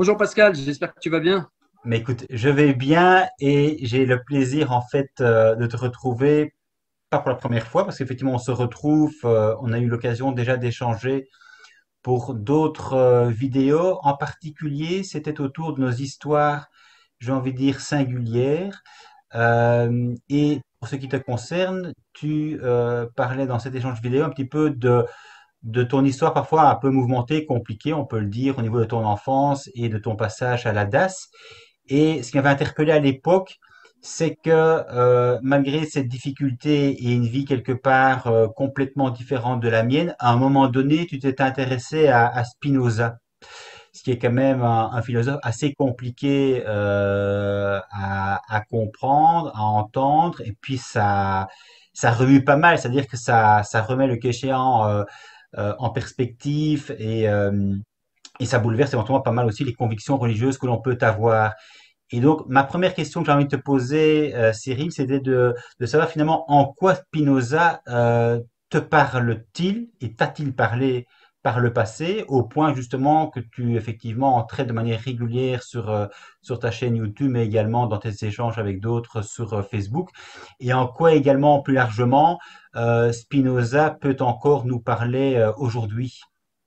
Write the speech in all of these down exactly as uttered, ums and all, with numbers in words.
Bonjour Pascal, j'espère que tu vas bien. Mais écoute, je vais bien et j'ai le plaisir en fait euh, de te retrouver, pas pour la première fois, parce qu'effectivement on se retrouve, euh, on a eu l'occasion déjà d'échanger pour d'autres euh, vidéos. En particulier, c'était autour de nos histoires, j'ai envie de dire singulières. Euh, et pour ce qui te concerne, tu euh, parlais dans cet échange vidéo un petit peu de, de ton histoire parfois un peu mouvementée, compliquée, on peut le dire, au niveau de ton enfance et de ton passage à la D A S. Et ce qui m'avait interpellé à l'époque, c'est que euh, malgré cette difficulté et une vie quelque part euh, complètement différente de la mienne, à un moment donné, tu t'es intéressé à, à Spinoza, ce qui est quand même un, un philosophe assez compliqué euh, à, à comprendre, à entendre, et puis ça, ça remue pas mal, c'est-à-dire que ça, ça remet le cas échéant euh, euh, en perspective et, euh, et ça bouleverse éventuellement pas mal aussi les convictions religieuses que l'on peut avoir. Et donc, ma première question que j'ai envie de te poser, euh, Cyril, c'était de, de savoir finalement en quoi Spinoza euh, te parle-t-il et t'a-t-il parlé par le passé, au point justement que tu effectivement traites de manière régulière sur, euh, sur ta chaîne YouTube, mais également dans tes échanges avec d'autres sur euh, Facebook, et en quoi également plus largement euh, Spinoza peut encore nous parler euh, aujourd'hui.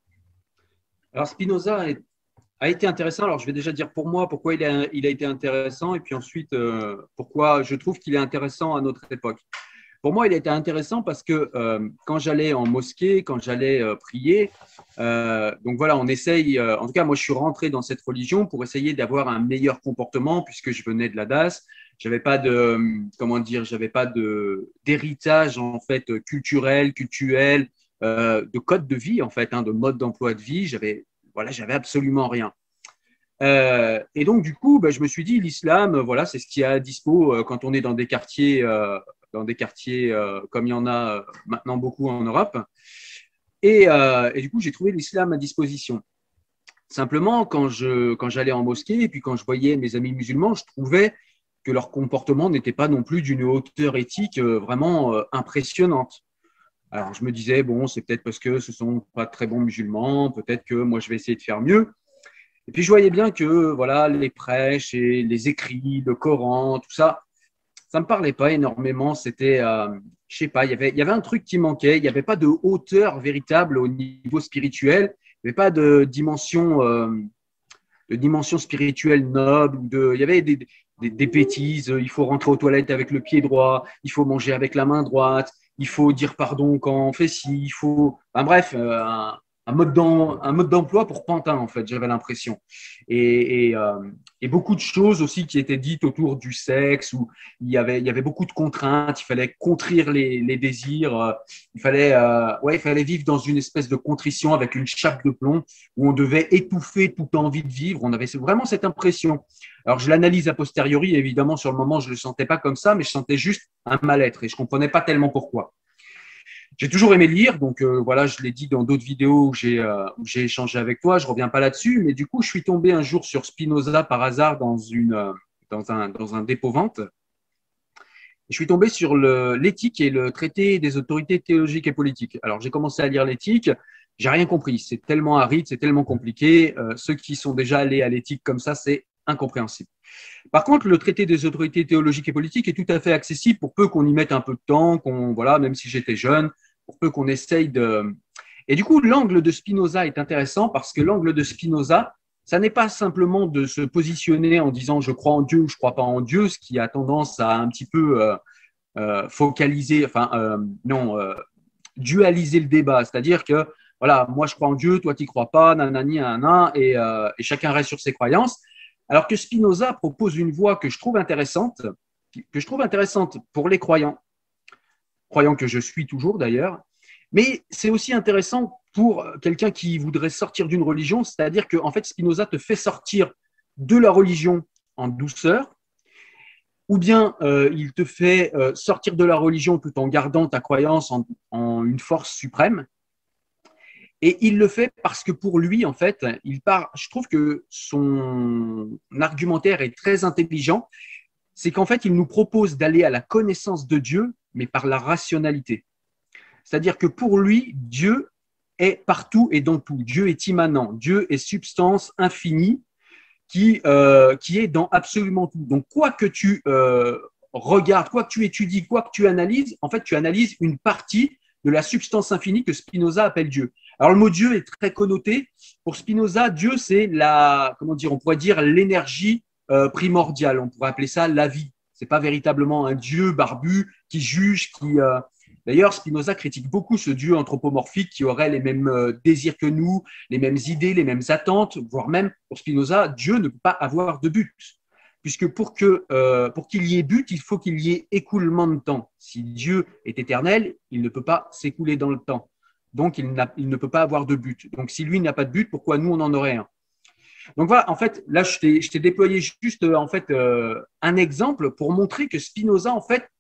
Alors Spinoza est- a été intéressant. Alors je vais déjà dire pour moi pourquoi il a, il a été intéressant et puis ensuite euh, pourquoi je trouve qu'il est intéressant à notre époque. Pour moi, il a été intéressant parce que euh, quand j'allais en mosquée, quand j'allais euh, prier, euh, donc voilà, on essaye, euh, en tout cas moi je suis rentré dans cette religion pour essayer d'avoir un meilleur comportement puisque je venais de la D A S. J'avais pas de, comment dire, j'avais pas de d'héritage en fait culturel, cultuel, euh, de code de vie en fait, hein, de mode d'emploi de vie. J'avais, voilà, j'avais absolument rien. Euh, et donc, du coup, bah, je me suis dit, l'islam, euh, voilà, c'est ce qui est à dispo euh, quand on est dans des quartiers, euh, dans des quartiers euh, comme il y en a euh, maintenant beaucoup en Europe. Et, euh, et du coup, j'ai trouvé l'islam à disposition. Simplement, quand je, quand j'allais en mosquée et puis quand je voyais mes amis musulmans, je trouvais que leur comportement n'était pas non plus d'une hauteur éthique euh, vraiment euh, impressionnante. Alors, je me disais, bon, c'est peut-être parce que ce sont pas de très bons musulmans, peut-être que moi, je vais essayer de faire mieux. Et puis je voyais bien que voilà, les prêches et les écrits, le Coran, tout ça, ça me parlait pas énormément. C'était, euh, je sais pas, il y avait, il y avait un truc qui manquait. Il n'y avait pas de hauteur véritable au niveau spirituel. Il n'y avait pas de dimension, euh, de dimension spirituelle noble. De, il y avait des, des, des bêtises. Il faut rentrer aux toilettes avec le pied droit. Il faut manger avec la main droite. Il faut dire pardon quand on fait ci. Il faut, enfin, bref, euh, un, un mode d'em- un mode d'emploi pour pantin, en fait, j'avais l'impression. Et, et, euh, et beaucoup de choses aussi qui étaient dites autour du sexe, où il y avait, il y avait beaucoup de contraintes, il fallait contrir les, les désirs, euh, il fallait, euh, ouais, il fallait vivre dans une espèce de contrition avec une chape de plomb où on devait étouffer toute envie de vivre. On avait vraiment cette impression. Alors, je l'analyse a posteriori, évidemment, sur le moment, je ne le sentais pas comme ça, mais je sentais juste un mal-être et je ne comprenais pas tellement pourquoi. J'ai toujours aimé lire, donc euh, voilà, je l'ai dit dans d'autres vidéos où j'ai euh, où j'ai échangé avec toi, je ne reviens pas là-dessus, mais du coup, je suis tombé un jour sur Spinoza par hasard dans, une, euh, dans, un, dans un dépôt-vente. Je suis tombé sur le- l'éthique et le traité des autorités théologiques et politiques. Alors, j'ai commencé à lire l'éthique, j'ai rien compris. C'est tellement aride, c'est tellement compliqué. Euh, ceux qui sont déjà allés à l'éthique comme ça, c'est incompréhensible. Par contre, le traité des autorités théologiques et politiques est tout à fait accessible pour peu qu'on y mette un peu de temps, qu'on, voilà, même si j'étais jeune, pour peu qu'on essaye de. Et du coup, l'angle de Spinoza est intéressant parce que l'angle de Spinoza, ça n'est pas simplement de se positionner en disant je crois en Dieu ou je crois pas en Dieu, ce qui a tendance à un petit peu euh, euh, focaliser, enfin euh, non, euh, dualiser le débat, c'est-à-dire que voilà, moi je crois en Dieu, toi tu crois pas, nanani, nanana, et, euh, et chacun reste sur ses croyances. Alors que Spinoza propose une voie que je trouve intéressante, que je trouve intéressante pour les croyants, croyants que je suis toujours d'ailleurs, mais c'est aussi intéressant pour quelqu'un qui voudrait sortir d'une religion, c'est-à-dire que en fait Spinoza te fait sortir de la religion en douceur, ou bien euh, il te fait euh, sortir de la religion tout en gardant ta croyance en, en une force suprême. Et il le fait parce que pour lui, en fait, il part. Je trouve que son argumentaire est très intelligent. C'est qu'en fait, il nous propose d'aller à la connaissance de Dieu, mais par la rationalité. C'est-à-dire que pour lui, Dieu est partout et dans tout. Dieu est immanent. Dieu est substance infinie. qui, euh, qui est dans absolument tout. Donc, quoi que tu euh, regardes, quoi que tu étudies, quoi que tu analyses, en fait, tu analyses une partie de la substance infinie que Spinoza appelle Dieu. Alors, le mot Dieu est très connoté. Pour Spinoza, Dieu, c'est la, comment dire, on pourrait dire l'énergie euh, primordiale. On pourrait appeler ça la vie. C'est pas véritablement un Dieu barbu qui juge, qui. Euh... D'ailleurs, Spinoza critique beaucoup ce Dieu anthropomorphique qui aurait les mêmes euh, désirs que nous, les mêmes idées, les mêmes attentes, voire même pour Spinoza, Dieu ne peut pas avoir de but, puisque pour que euh, pour qu'il y ait but, il faut qu'il y ait écoulement de temps. Si Dieu est éternel, il ne peut pas s'écouler dans le temps, donc il, n'a, il ne peut pas avoir de but. Donc si lui n'a pas de but, pourquoi nous on en aurait un? Donc voilà, en fait, là je t'ai, je t'ai déployé juste en fait euh, un exemple pour montrer que Spinoza en fait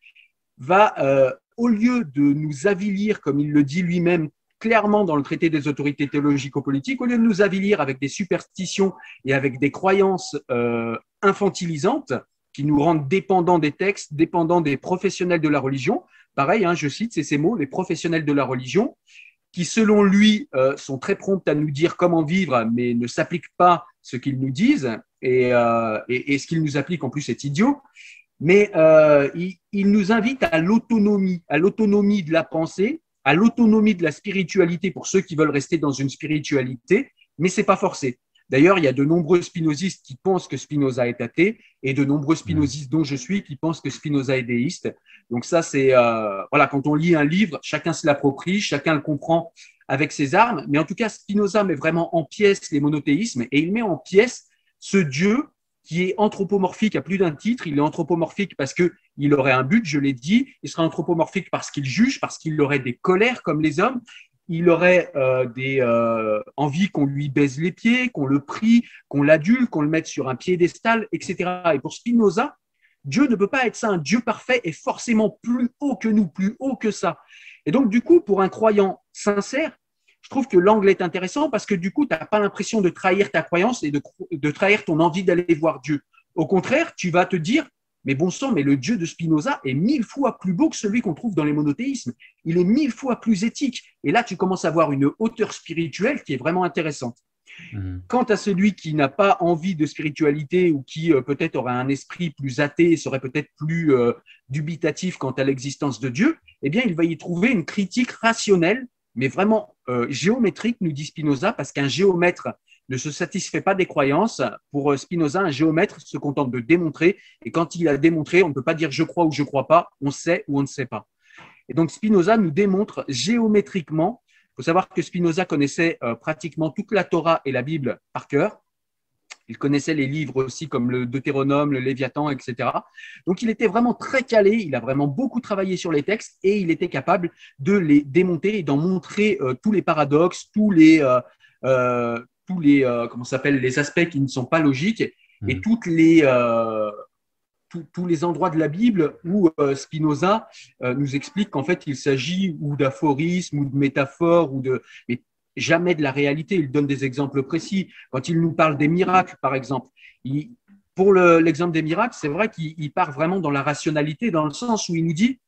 va euh, au lieu de nous avilir, comme il le dit lui-même clairement dans le traité des autorités théologico-politiques, au lieu de nous avilir avec des superstitions et avec des croyances euh, infantilisantes qui nous rendent dépendants des textes, dépendants des professionnels de la religion, pareil, hein, je cite, c'est ces mots, les professionnels de la religion, qui selon lui euh, sont très prompts à nous dire comment vivre, mais ne s'appliquent pas ce qu'ils nous disent, et, euh, et, et ce qu'ils nous appliquent en plus est idiot. Mais euh, il, il nous invite à l'autonomie, à l'autonomie de la pensée, à l'autonomie de la spiritualité pour ceux qui veulent rester dans une spiritualité, mais c'est pas forcé. D'ailleurs, il y a de nombreux spinozistes qui pensent que Spinoza est athée et de nombreux spinozistes dont je suis qui pensent que Spinoza est déiste. Donc ça, c'est euh, voilà, quand on lit un livre, chacun se l'approprie, chacun le comprend avec ses armes. Mais en tout cas, Spinoza met vraiment en pièces les monothéismes et il met en pièces ce Dieu qui est anthropomorphique à plus d'un titre. Il est anthropomorphique parce qu'il aurait un but, je l'ai dit. Il serait anthropomorphique parce qu'il juge, parce qu'il aurait des colères comme les hommes. Il aurait euh, des euh, envies qu'on lui baise les pieds, qu'on le prie, qu'on l'adule, qu'on le mette sur un piédestal, et cetera. Et pour Spinoza, Dieu ne peut pas être ça. Un Dieu parfait est forcément plus haut que nous, plus haut que ça. Et donc, du coup, pour un croyant sincère, je trouve que l'angle est intéressant parce que du coup, tu n'as pas l'impression de trahir ta croyance et de, de trahir ton envie d'aller voir Dieu. Au contraire, tu vas te dire, mais bon sang, mais le Dieu de Spinoza est mille fois plus beau que celui qu'on trouve dans les monothéismes. Il est mille fois plus éthique. Et là, tu commences à avoir une hauteur spirituelle qui est vraiment intéressante. Mmh. Quant à celui qui n'a pas envie de spiritualité ou qui euh, peut-être aurait un esprit plus athée et serait peut-être plus euh, dubitatif quant à l'existence de Dieu, eh bien, il va y trouver une critique rationnelle mais vraiment euh, géométrique, nous dit Spinoza, parce qu'un géomètre ne se satisfait pas des croyances. Pour Spinoza, un géomètre se contente de démontrer, et quand il a démontré, on ne peut pas dire je crois ou je ne crois pas, on sait ou on ne sait pas. Et donc Spinoza nous démontre géométriquement. Il faut savoir que Spinoza connaissait euh, pratiquement toute la Torah et la Bible par cœur. Il connaissait les livres aussi comme le Deutéronome, le Léviathan, et cetera. Donc, il était vraiment très calé, il a vraiment beaucoup travaillé sur les textes et il était capable de les démonter et d'en montrer euh, tous les paradoxes, tous les, euh, euh, tous les, euh, comment s'appelle, les aspects qui ne sont pas logiques mmh. et toutes les, euh, tous, tous les endroits de la Bible où euh, Spinoza euh, nous explique qu'en fait, il s'agit ou d'aphorismes ou de métaphores ou de… Mais jamais de la réalité. Il donne des exemples précis. Quand il nous parle des miracles, par exemple, il, pour le, l'exemple des miracles, c'est vrai qu'il part vraiment dans la rationalité, dans le sens où il nous dit,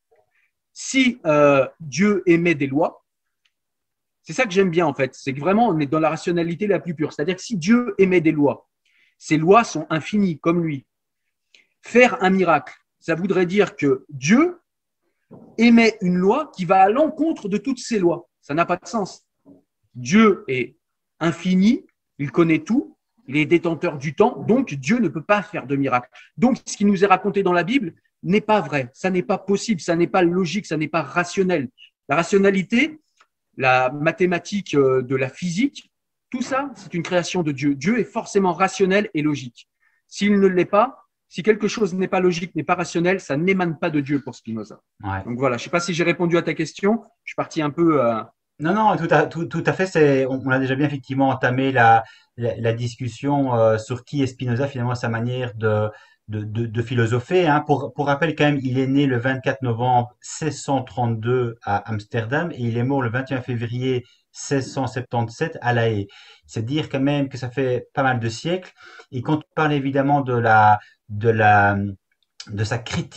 si euh, Dieu émet des lois, c'est ça que j'aime bien en fait, c'est que vraiment on est dans la rationalité la plus pure. C'est-à-dire que si Dieu émet des lois, ces lois sont infinies comme lui. Faire un miracle, ça voudrait dire que Dieu émet une loi qui va à l'encontre de toutes ces lois. Ça n'a pas de sens. Dieu est infini, il connaît tout, il est détenteur du temps, donc Dieu ne peut pas faire de miracle. Donc, ce qui nous est raconté dans la Bible n'est pas vrai, ça n'est pas possible, ça n'est pas logique, ça n'est pas rationnel. La rationalité, la mathématique de la physique, tout ça, c'est une création de Dieu. Dieu est forcément rationnel et logique. S'il ne l'est pas, si quelque chose n'est pas logique, n'est pas rationnel, ça n'émane pas de Dieu pour Spinoza. Ouais. Donc voilà, je ne sais pas si j'ai répondu à ta question, je suis parti un peu… Euh, Non, non, tout à, tout, tout à fait. C'est, on, on a déjà bien effectivement entamé la, la, la discussion euh, sur qui est Spinoza, finalement, sa manière de, de, de, de philosopher. Hein. Pour, pour rappel, quand même, il est né le vingt-quatre novembre seize cent trente-deux à Amsterdam et il est mort le vingt et un février seize cent soixante-dix-sept à La Haye. C'est dire quand même que ça fait pas mal de siècles. Et quand on parle évidemment de la, de la, de sa critique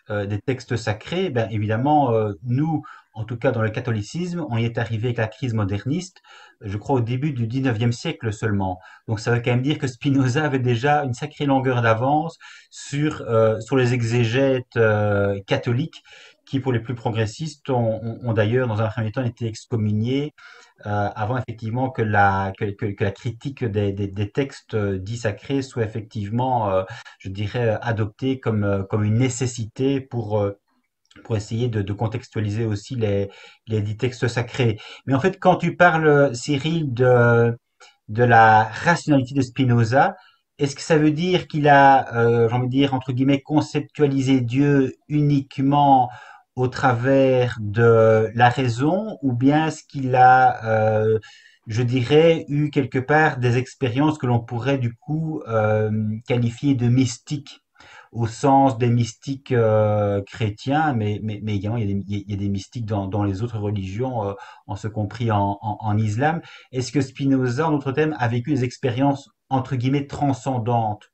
euh, des textes sacrés, ben évidemment, euh, nous, en tout cas dans le catholicisme, on y est arrivé avec la crise moderniste, je crois au début du dix-neuvième siècle seulement. Donc ça veut quand même dire que Spinoza avait déjà une sacrée longueur d'avance sur, euh, sur les exégètes euh, catholiques qui, pour les plus progressistes, ont, ont, ont d'ailleurs, dans un premier temps, été excommuniés euh, avant effectivement que la, que, que, que la critique des, des, des textes dits sacrés soit effectivement, euh, je dirais, adoptée comme, euh, comme une nécessité pour, euh, pour essayer de, de contextualiser aussi les, les dix textes sacrés. Mais en fait, quand tu parles, Cyril, de, de la rationalité de Spinoza, est-ce que ça veut dire qu'il a, euh, j'ai envie de dire, entre guillemets, conceptualisé Dieu uniquement au travers de la raison, ou bien est-ce qu'il a, euh, je dirais, eu quelque part des expériences que l'on pourrait du coup euh, qualifier de mystiques au sens des mystiques euh, chrétiens, mais, mais, mais également il y a des, il y a des mystiques dans, dans les autres religions, euh, en ce compris en, en, en islam. Est-ce que Spinoza, en d'autres termes, a vécu des expériences entre guillemets transcendantes?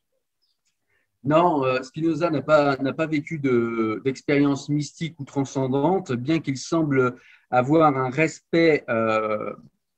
Non, euh, Spinoza n'a pas, n'a pas vécu de, d'expérience mystique ou transcendante, bien qu'il semble avoir un respect euh,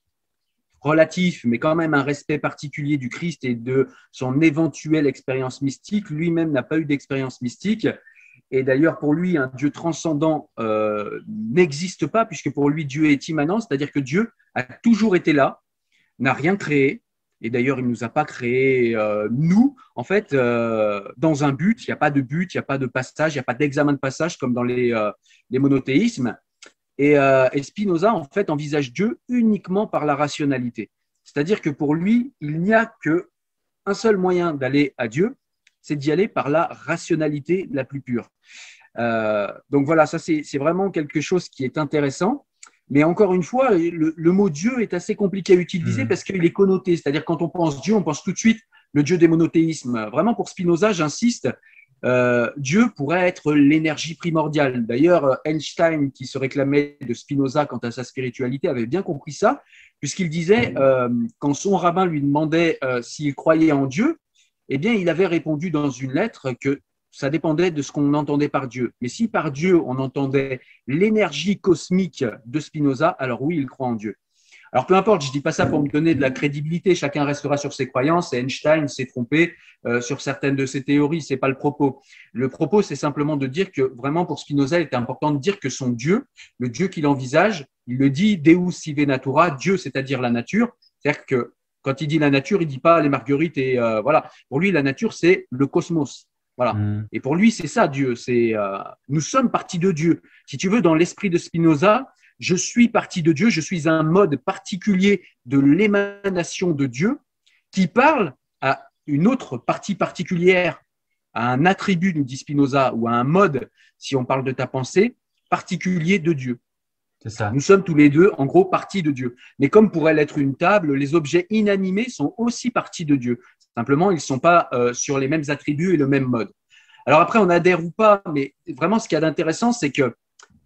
relatif, mais quand même un respect particulier du Christ et de son éventuelle expérience mystique. Lui-même n'a pas eu d'expérience mystique. Et d'ailleurs, pour lui, un Dieu transcendant euh, n'existe pas, puisque pour lui, Dieu est immanent, c'est-à-dire que Dieu a toujours été là, n'a rien créé. Et d'ailleurs, il ne nous a pas créé, euh, nous, en fait, euh, dans un but. Il n'y a pas de but, il n'y a pas de passage, il n'y a pas d'examen de passage comme dans les, euh, les monothéismes. Et, euh, et Spinoza, en fait, envisage Dieu uniquement par la rationalité. C'est-à-dire que pour lui, il n'y a qu'un seul moyen d'aller à Dieu, c'est d'y aller par la rationalité la plus pure. Euh, donc voilà, ça c'est, c'est vraiment quelque chose qui est intéressant. Mais encore une fois, le, le mot Dieu est assez compliqué à utiliser Hmm. parce qu'il est connoté. C'est-à-dire quand on pense Dieu, on pense tout de suite le Dieu des monothéismes. Vraiment pour Spinoza, j'insiste, euh, Dieu pourrait être l'énergie primordiale. D'ailleurs, Einstein, qui se réclamait de Spinoza quant à sa spiritualité, avait bien compris ça, puisqu'il disait, euh, quand son rabbin lui demandait euh, s'il croyait en Dieu, eh bien, il avait répondu dans une lettre que ça dépendait de ce qu'on entendait par Dieu. Mais si par Dieu, on entendait l'énergie cosmique de Spinoza, alors oui, il croit en Dieu. Alors peu importe, je ne dis pas ça pour me donner de la crédibilité, chacun restera sur ses croyances, et Einstein s'est trompé euh, sur certaines de ses théories, ce n'est pas le propos. Le propos, c'est simplement de dire que vraiment pour Spinoza, il était important de dire que son Dieu, le Dieu qu'il envisage, il le dit Deus sive natura, Dieu, c'est-à-dire la nature, c'est-à-dire que quand il dit la nature, il ne dit pas les marguerites et euh, voilà. Pour lui, la nature, c'est le cosmos. Voilà. Hmm. Et pour lui, c'est ça Dieu. C'est euh, nous sommes partis de Dieu. Si tu veux, dans l'esprit de Spinoza, je suis parti de Dieu, je suis un mode particulier de l'émanation de Dieu qui parle à une autre partie particulière, à un attribut, nous dit Spinoza, ou à un mode, si on parle de ta pensée, particulier de Dieu. C'est ça. Nous sommes tous les deux, en gros, partie de Dieu. Mais comme pourrait l'être une table, les objets inanimés sont aussi partie de Dieu. Simplement, ils ne sont pas euh, sur les mêmes attributs et le même mode. Alors après, on adhère ou pas, mais vraiment, ce qu'il y a d'intéressant, c'est que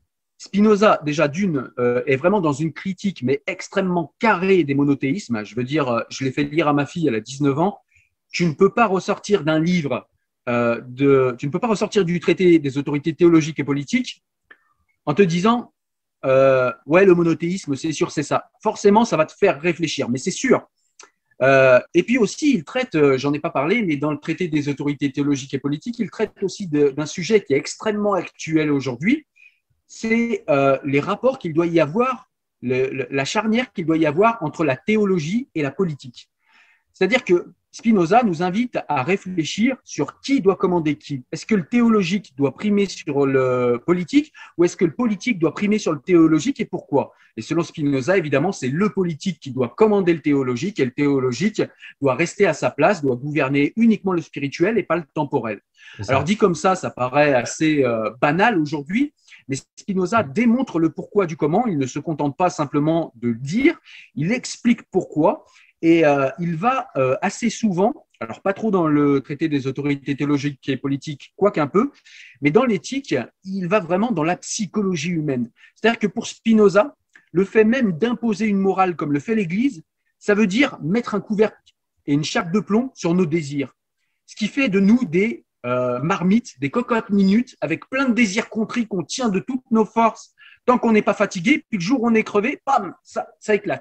Spinoza, déjà d'une, euh, est vraiment dans une critique, mais extrêmement carrée des monothéismes. Je veux dire, euh, je l'ai fait lire à ma fille, elle a dix-neuf ans. Tu ne peux pas ressortir d'un livre, euh, de, tu ne peux pas ressortir du traité des autorités théologiques et politiques en te disant, euh, ouais, le monothéisme, c'est sûr, c'est ça. Forcément, ça va te faire réfléchir, mais c'est sûr. Euh, et puis aussi, il traite, euh, j'en ai pas parlé, mais dans le traité des autorités théologiques et politiques, il traite aussi de, d'un sujet qui est extrêmement actuel aujourd'hui, c'est euh, les rapports qu'il doit y avoir, le, le, la charnière qu'il doit y avoir entre la théologie et la politique. C'est-à-dire que Spinoza nous invite à réfléchir sur qui doit commander qui. Est-ce que le théologique doit primer sur le politique ou est-ce que le politique doit primer sur le théologique et pourquoi? Et selon Spinoza, évidemment, c'est le politique qui doit commander le théologique et le théologique doit rester à sa place, doit gouverner uniquement le spirituel et pas le temporel. C'est Alors ça. dit comme ça, ça paraît assez euh, banal aujourd'hui, mais Spinoza démontre le pourquoi du comment. Il ne se contente pas simplement de dire, il explique pourquoi. Et euh, il va euh, assez souvent, alors pas trop dans le traité des autorités théologiques et politiques, quoique un peu, mais dans l'éthique, il va vraiment dans la psychologie humaine. C'est-à-dire que pour Spinoza, le fait même d'imposer une morale comme le fait l'Église, ça veut dire mettre un couvercle et une chape de plomb sur nos désirs. Ce qui fait de nous des euh, marmites, des cocottes minutes, avec plein de désirs contris qu'on tient de toutes nos forces tant qu'on n'est pas fatigué. Puis le jour où on est crevé, bam, ça, ça éclate.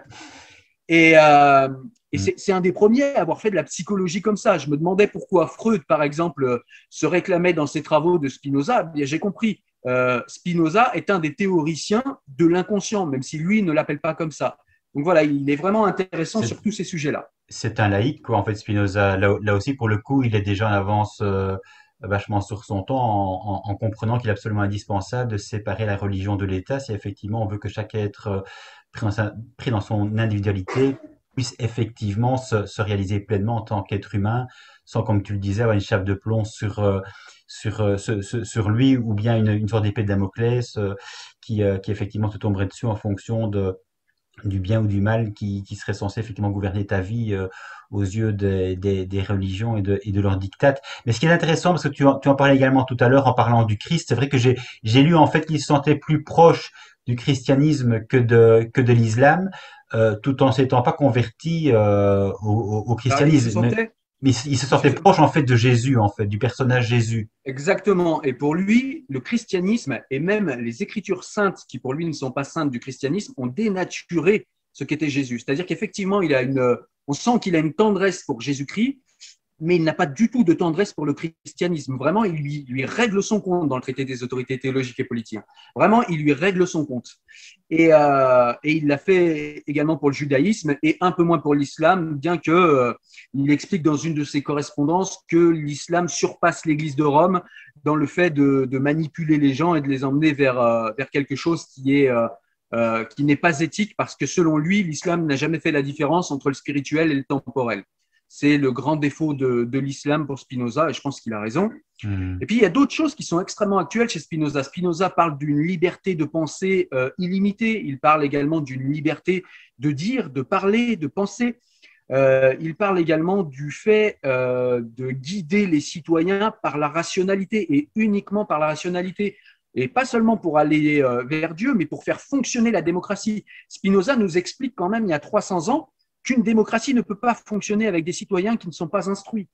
Et, euh, et c'est, c'est un des premiers à avoir fait de la psychologie comme ça. Je me demandais pourquoi Freud, par exemple, se réclamait dans ses travaux de Spinoza. Bien, j'ai compris. Euh, Spinoza est un des théoriciens de l'inconscient, même si lui ne l'appelle pas comme ça. Donc voilà, il est vraiment intéressant C'est sur tous ces sujets-là. c'est un laïc, quoi, en fait, Spinoza. Là, là aussi, pour le coup, il est déjà en avance euh, vachement sur son temps en, en- en comprenant qu'il est absolument indispensable de séparer la religion de l'État si effectivement on veut que chaque être euh, pris dans sa- pris dans son individualité puisse effectivement se, se réaliser pleinement en tant qu'être humain, sans, comme tu le disais, avoir une chape de plomb sur, euh, sur, euh, ce- ce- sur lui ou bien une, une sorte d'épée de Damoclès euh, qui, euh, qui effectivement te tomberait dessus en fonction de du bien ou du mal qui, qui serait censé effectivement gouverner ta vie euh, aux yeux des, des, des religions et de, et de leurs dictates. Mais ce qui est intéressant, parce que tu en, tu en parlais également tout à l'heure en parlant du Christ, c'est vrai que j'ai, j'ai lu en fait qu'il se sentait plus proche du christianisme que de, que de l'islam, euh, tout en s'étant pas converti euh, au, au, au Bah, il se christianisme. Mais, sentait, mais il se il sentait se- proche en fait de Jésus, en fait, du personnage Jésus. exactement. Et pour lui, le christianisme et même les écritures saintes, qui pour lui ne sont pas saintes du christianisme, ont dénaturé ce qu'était Jésus. C'est-à-dire qu'effectivement, il a une, on sent qu'il a une tendresse pour Jésus-Christ, mais il n'a pas du tout de tendresse pour le christianisme. Vraiment, il lui, lui règle son compte dans le traité des autorités théologiques et politiques. Vraiment, il lui règle son compte. Et, euh, et il l'a fait également pour le judaïsme et un peu moins pour l'islam, bien que euh, il explique dans une de ses correspondances que l'islam surpasse l'Église de Rome dans le fait de, de manipuler les gens et de les emmener vers, euh, vers quelque chose qui est euh, euh, qui n'est pas éthique, parce que selon lui, l'islam n'a jamais fait la différence entre le spirituel et le temporel. C'est le grand défaut de, de l'islam pour Spinoza, et je pense qu'il a raison. Hmm. Et puis, il y a d'autres choses qui sont extrêmement actuelles chez Spinoza. Spinoza parle d'une liberté de pensée euh, illimitée. Il parle également d'une liberté de dire, de parler, de penser. Euh, il parle également du fait euh, de guider les citoyens par la rationalité et uniquement par la rationalité. Et pas seulement pour aller euh, vers Dieu, mais pour faire fonctionner la démocratie. Spinoza nous explique quand même il y a trois cents ans qu'une démocratie ne peut pas fonctionner avec des citoyens qui ne sont pas instruits.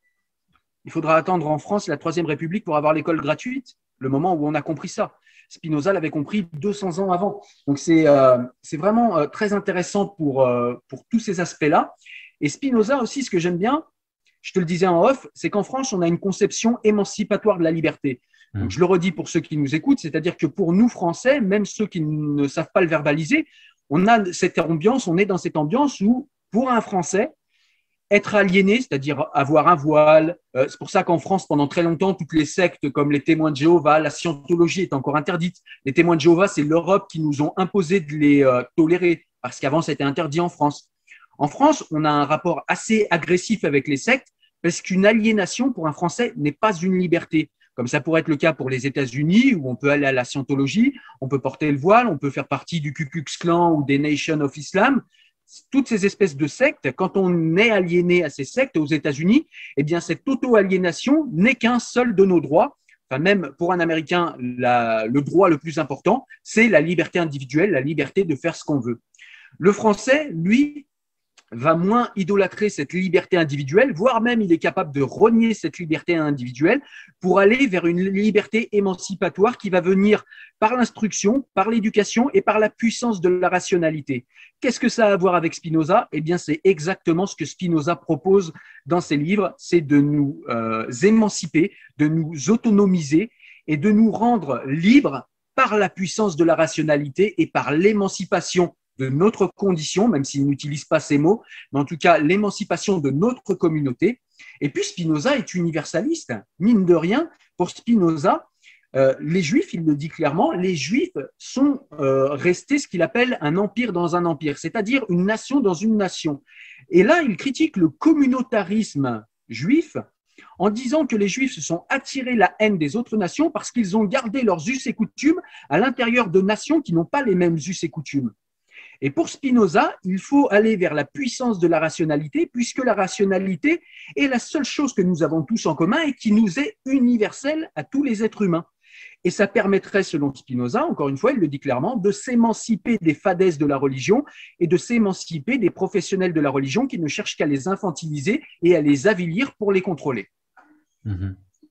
Il faudra attendre en France la Troisième République pour avoir l'école gratuite, le moment où on a compris ça. Spinoza l'avait compris deux cents ans avant. Donc c'est euh, c'est vraiment euh, très intéressant pour, euh, pour tous ces aspects-là. Et Spinoza aussi, ce que j'aime bien, je te le disais en off, c'est qu'en France, on a une conception émancipatoire de la liberté. Donc Hmm. je le redis pour ceux qui nous écoutent, c'est-à-dire que pour nous Français, même ceux qui ne savent pas le verbaliser, on a cette ambiance, on est dans cette ambiance où, pour un Français, être aliéné, c'est-à-dire avoir un voile. Euh, c'est pour ça qu'en France, pendant très longtemps, toutes les sectes comme les témoins de Jéhovah, la scientologie est encore interdite. Les témoins de Jéhovah, c'est l'Europe qui nous ont imposé de les euh, tolérer, parce qu'avant, c'était interdit en France. En France, on a un rapport assez agressif avec les sectes, parce qu'une aliénation pour un Français n'est pas une liberté. Comme ça pourrait être le cas pour les États-Unis, où on peut aller à la scientologie, on peut porter le voile, on peut faire partie du Ku Klux Klan ou des Nation of Islam. Toutes ces espèces de sectes, quand on est aliéné à ces sectes aux États-Unis, eh bien cette auto-aliénation n'est qu'un seul de nos droits. Enfin, même pour un Américain, la, le droit le plus important, c'est la liberté individuelle, la liberté de faire ce qu'on veut. Le Français, lui, va moins idolâtrer cette liberté individuelle, voire même il est capable de renier cette liberté individuelle pour aller vers une liberté émancipatoire qui va venir par l'instruction, par l'éducation et par la puissance de la rationalité. Qu'est-ce que ça a à voir avec Spinoza? Eh bien, c'est exactement ce que Spinoza propose dans ses livres, c'est de nous euh, émanciper, de nous autonomiser et de nous rendre libres par la puissance de la rationalité et par l'émancipation de notre condition, même s'il n'utilise pas ces mots, mais en tout cas l'émancipation de notre communauté. Et puis Spinoza est universaliste, mine de rien. Pour Spinoza, euh, les Juifs, il le dit clairement, les Juifs sont euh, restés ce qu'il appelle un empire dans un empire, c'est-à-dire une nation dans une nation. Et là, il critique le communautarisme juif en disant que les Juifs se sont attirés la haine des autres nations parce qu'ils ont gardé leurs us et coutumes à l'intérieur de nations qui n'ont pas les mêmes us et coutumes. Et pour Spinoza, il faut aller vers la puissance de la rationalité, puisque la rationalité est la seule chose que nous avons tous en commun et qui nous est universelle à tous les êtres humains. Et ça permettrait, selon Spinoza, encore une fois, il le dit clairement, de s'émanciper des fadaises de la religion et de s'émanciper des professionnels de la religion qui ne cherchent qu'à les infantiliser et à les avilir pour les contrôler. Mhm.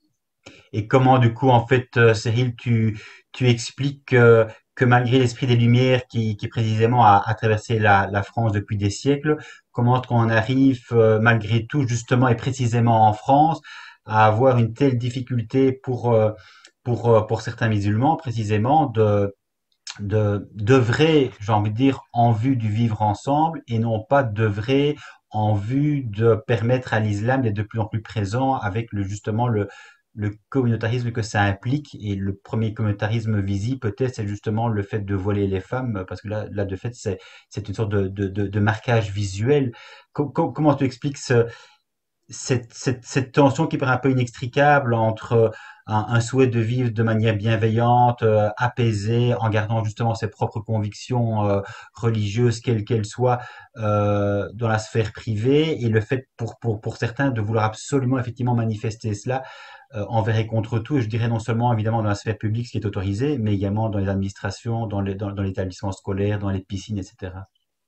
Et comment, du coup, en fait, euh, Cyril, tu, tu expliques que, que malgré l'esprit des Lumières qui, qui précisément a, a traversé la, la France depuis des siècles, comment est-ce qu'on arrive, euh, malgré tout, justement et précisément en France, à avoir une telle difficulté pour, euh, pour, euh, pour certains musulmans, précisément, de, de d'œuvrer, j'ai envie de dire, en vue du vivre ensemble et non pas d'œuvrer en vue de permettre à l'islam d'être de plus en plus présent avec le, justement le, le communautarisme que ça implique. Et le premier communautarisme visible, peut-être, c'est justement le fait de voiler les femmes, parce que là, là de fait, c'est, c'est une sorte de, de, de, de marquage visuel. Com- com- comment tu expliques ce, cette, cette, cette tension qui paraît un peu inextricable entre euh, un, un souhait de vivre de manière bienveillante, euh, apaisée, en gardant justement ses propres convictions euh, religieuses, quelles qu'elles soient, euh, dans la sphère privée, et le fait pour, pour, pour certains de vouloir absolument effectivement manifester cela euh, envers et contre tout, et je dirais non seulement évidemment dans la sphère publique, ce qui est autorisé, mais également dans les administrations, dans les, dans, dans l'établissement scolaire, dans les piscines, et cetera.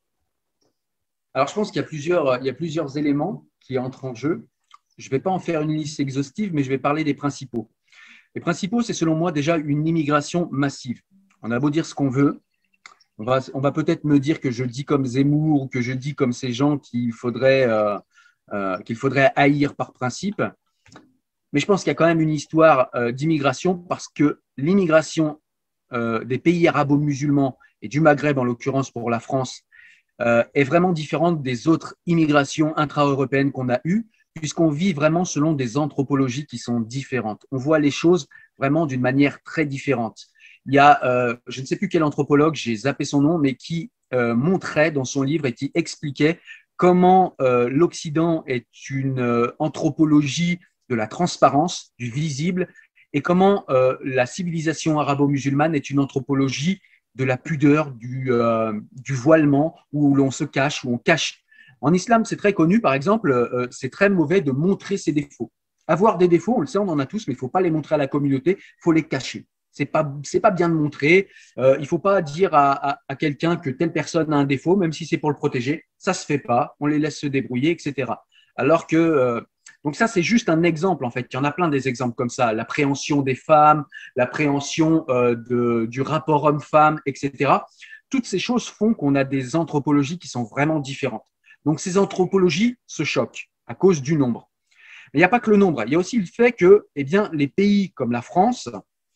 Alors, je pense qu'il y a plusieurs, il y a plusieurs éléments qui entrent en jeu. Je ne vais pas en faire une liste exhaustive, mais je vais parler des principaux. Les principaux, c'est selon moi déjà une immigration massive. On a beau dire ce qu'on veut, on va, on va peut-être me dire que je dis comme Zemmour ou que je dis comme ces gens qu'il faudrait, euh, euh, qu'il faudrait haïr par principe. Mais je pense qu'il y a quand même une histoire euh, d'immigration parce que l'immigration euh, des pays arabo-musulmans et du Maghreb, en l'occurrence pour la France, euh, est vraiment différente des autres immigrations intra-européennes qu'on a eues, puisqu'on vit vraiment selon des anthropologies qui sont différentes. On voit les choses vraiment d'une manière très différente. Il y a, euh, je ne sais plus quel anthropologue, j'ai zappé son nom, mais qui euh, montrait dans son livre et qui expliquait comment euh, l'Occident est une euh, anthropologie de la transparence, du visible, et comment euh, la civilisation arabo-musulmane est une anthropologie de la pudeur, du, euh, du voilement, où l'on se cache, où on cache. En islam, c'est très connu, par exemple, euh, c'est très mauvais de montrer ses défauts. Avoir des défauts, on le sait, on en a tous, mais il ne faut pas les montrer à la communauté, il faut les cacher. C'est pas, c'est pas bien de montrer. Euh, il ne faut pas dire à, à, à quelqu'un que telle personne a un défaut, même si c'est pour le protéger. Ça ne se fait pas. On les laisse se débrouiller, et cetera. Alors que, euh, donc ça, c'est juste un exemple, en fait. Il y en a plein des exemples comme ça. L'appréhension des femmes, l'appréhension euh, de, du rapport homme-femme, et cetera. Toutes ces choses font qu'on a des anthropologies qui sont vraiment différentes. Donc, ces anthropologies se choquent à cause du nombre. Mais il n'y a pas que le nombre. Il y a aussi le fait que, eh bien, les pays comme la France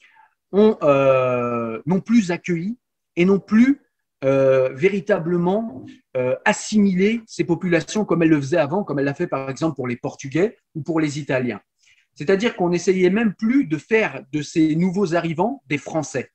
ont euh, non plus accueilli et non plus euh, véritablement euh, assimilé ces populations comme elles le faisaient avant, comme elle l'a fait par exemple pour les Portugais ou pour les Italiens. C'est-à-dire qu'on n'essayait même plus de faire de ces nouveaux arrivants des Français.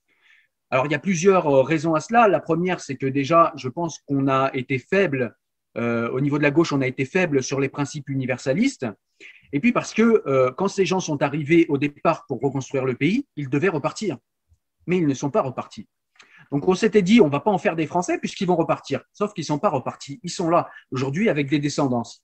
Alors, il y a plusieurs raisons à cela. La première, c'est que déjà, je pense qu'on a été faible, euh, au niveau de la gauche, on a été faible sur les principes universalistes. Et puis parce que euh, quand ces gens sont arrivés au départ pour reconstruire le pays, ils devaient repartir. Mais ils ne sont pas repartis. Donc on s'était dit, on ne va pas en faire des Français puisqu'ils vont repartir. Sauf qu'ils ne sont pas repartis. Ils sont là aujourd'hui avec des descendances.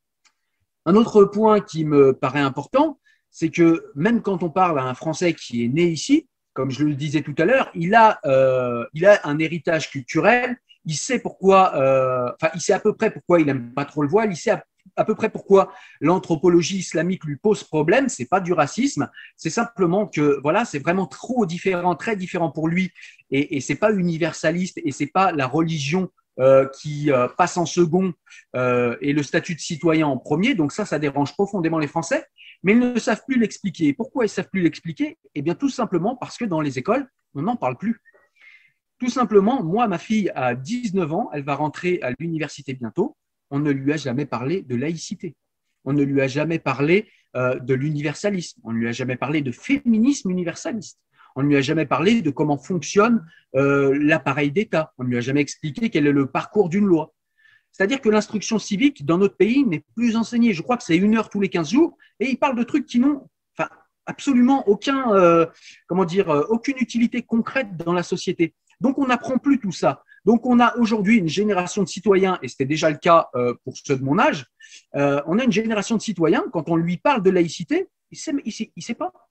Un autre point qui me paraît important, c'est que même quand on parle à un Français qui est né ici, comme je le disais tout à l'heure, il a, euh, il a un héritage culturel, il sait pourquoi, euh, enfin, il sait à peu près pourquoi il n'aime pas trop le voile, il sait à, à peu près pourquoi l'anthropologie islamique lui pose problème. C'est pas du racisme, c'est simplement que voilà, c'est vraiment trop différent, très différent pour lui, et, et c'est pas universaliste, et c'est pas la religion euh, qui euh, passe en second euh, et le statut de citoyen en premier. Donc ça, ça dérange profondément les Français, mais ils ne savent plus l'expliquer. Pourquoi ils ne savent plus l'expliquer? Eh bien, tout simplement parce que dans les écoles, on n'en parle plus. Tout simplement, moi, ma fille a dix-neuf ans, elle va rentrer à l'université bientôt, on ne lui a jamais parlé de laïcité. On ne lui a jamais parlé euh, de l'universalisme. On ne lui a jamais parlé de féminisme universaliste. On ne lui a jamais parlé de comment fonctionne euh, l'appareil d'État. On ne lui a jamais expliqué quel est le parcours d'une loi. C'est-à-dire que l'instruction civique dans notre pays n'est plus enseignée. Je crois que c'est une heure tous les quinze jours et il parle de trucs qui n'ont enfin, absolument aucun, euh, comment dire, euh, aucune utilité concrète dans la société. Donc, on n'apprend plus tout ça. Donc, on a aujourd'hui une génération de citoyens, et c'était déjà le cas euh, pour ceux de mon âge, euh, on a une génération de citoyens, quand on lui parle de laïcité, il ne sait, il sait, il sait pas.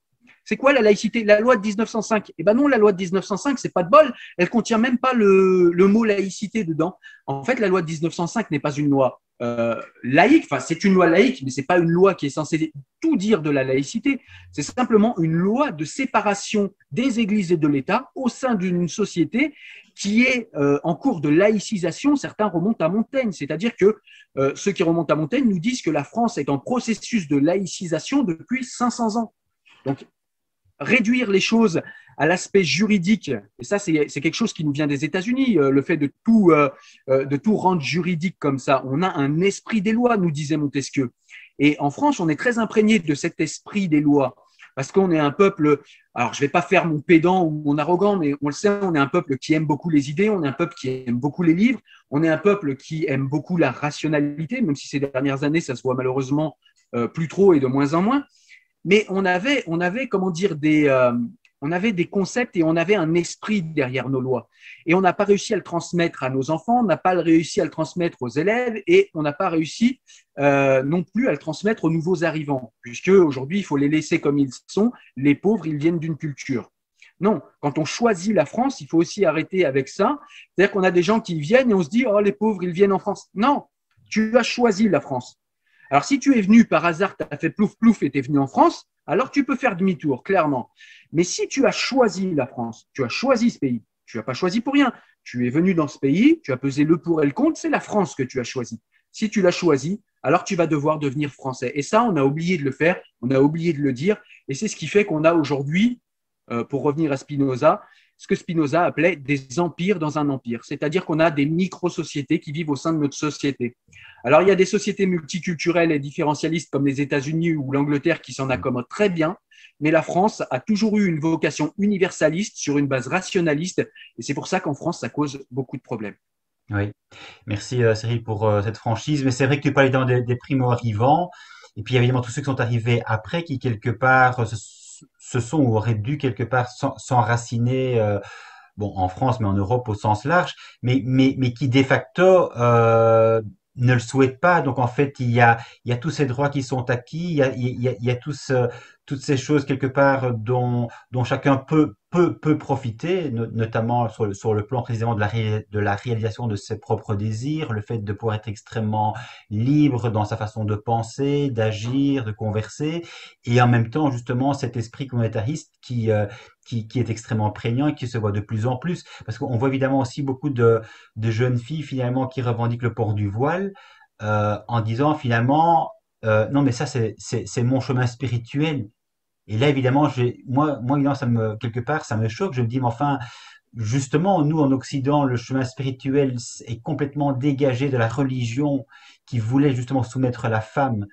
C'est quoi la laïcité? La loi de mille neuf cent cinq? Eh ben non, la loi de mille neuf cent cinq, c'est pas de bol. Elle contient même pas le, le mot laïcité dedans. En fait, la loi de mille neuf cent cinq n'est pas une loi euh, laïque. Enfin, c'est une loi laïque, mais c'est pas une loi qui est censée tout dire de la laïcité. C'est simplement une loi de séparation des églises et de l'État au sein d'une société qui est euh, en cours de laïcisation. Certains remontent à Montaigne, c'est-à-dire que euh, ceux qui remontent à Montaigne nous disent que la France est en processus de laïcisation depuis cinq cents ans. Donc, réduire les choses à l'aspect juridique, et ça c'est quelque chose qui nous vient des États-Unis, le fait de tout, euh, de tout rendre juridique comme ça. On a un esprit des lois, nous disait Montesquieu. Et en France, on est très imprégné de cet esprit des lois, parce qu'on est un peuple, alors je ne vais pas faire mon pédant ou mon arrogant, mais on le sait, on est un peuple qui aime beaucoup les idées, on est un peuple qui aime beaucoup les livres, on est un peuple qui aime beaucoup la rationalité, même si ces dernières années, ça se voit malheureusement euh, plus trop et de moins en moins. Mais on avait, on avait, comment dire, des, euh, on avait des concepts et on avait un esprit derrière nos lois. Et on n'a pas réussi à le transmettre à nos enfants, on n'a pas réussi à le transmettre aux élèves et on n'a pas réussi euh, non plus à le transmettre aux nouveaux arrivants, puisque aujourd'hui, il faut les laisser comme ils sont. Les pauvres, ils viennent d'une culture. Non, quand on choisit la France, il faut aussi arrêter avec ça. C'est-à-dire qu'on a des gens qui viennent et on se dit « Oh, les pauvres, ils viennent en France ». Non, tu as choisi la France. Alors, si tu es venu par hasard, tu as fait plouf plouf et tu es venu en France, alors tu peux faire demi-tour, clairement. Mais si tu as choisi la France, tu as choisi ce pays, tu n'as pas choisi pour rien. Tu es venu dans ce pays, tu as pesé le pour et le contre, c'est la France que tu as choisi. Si tu l'as choisi, alors tu vas devoir devenir français. Et ça, on a oublié de le faire, on a oublié de le dire. Et c'est ce qui fait qu'on a aujourd'hui, euh, pour revenir à Spinoza, ce que Spinoza appelait des empires dans un empire. C'est-à-dire qu'on a des micro-sociétés qui vivent au sein de notre société. Alors, il y a des sociétés multiculturelles et différentialistes comme les États-Unis ou l'Angleterre qui s'en accommodent très bien, mais la France a toujours eu une vocation universaliste sur une base rationaliste, et c'est pour ça qu'en France, ça cause beaucoup de problèmes. Oui, merci euh, Cyril pour euh, cette franchise. Mais c'est vrai que tu parlais évidemment des, des primo-arrivants, et puis il y a évidemment tous ceux qui sont arrivés après, qui quelque part euh, se, se sont ou auraient dû quelque part s'en- s'enraciner, euh, bon, en France, mais en Europe au sens large, mais, mais, mais qui de facto euh, ne le souhaitent pas. Donc en fait, il y a, il y a tous ces droits qui sont acquis, il y a, il y a, il y a tous, euh, toutes ces choses quelque part dont, dont chacun peut, peut, peut profiter, no- notamment sur le, sur le plan précisément de la, ré- de la réalisation de ses propres désirs, le fait de pouvoir être extrêmement libre dans sa façon de penser, d'agir, de converser, et en même temps justement cet esprit communautariste qui, euh, qui, qui est extrêmement prégnant et qui se voit de plus en plus. Parce qu'on voit évidemment aussi beaucoup de, de jeunes filles finalement qui revendiquent le port du voile euh, en disant finalement euh, non mais ça c'est c'est c'est mon chemin spirituel. Et là évidemment j'ai moi moi évidemment ça me quelque part ça me choque. Je me dis mais enfin justement nous en Occident le chemin spirituel est complètement dégagé de la religion qui voulait justement soumettre la femme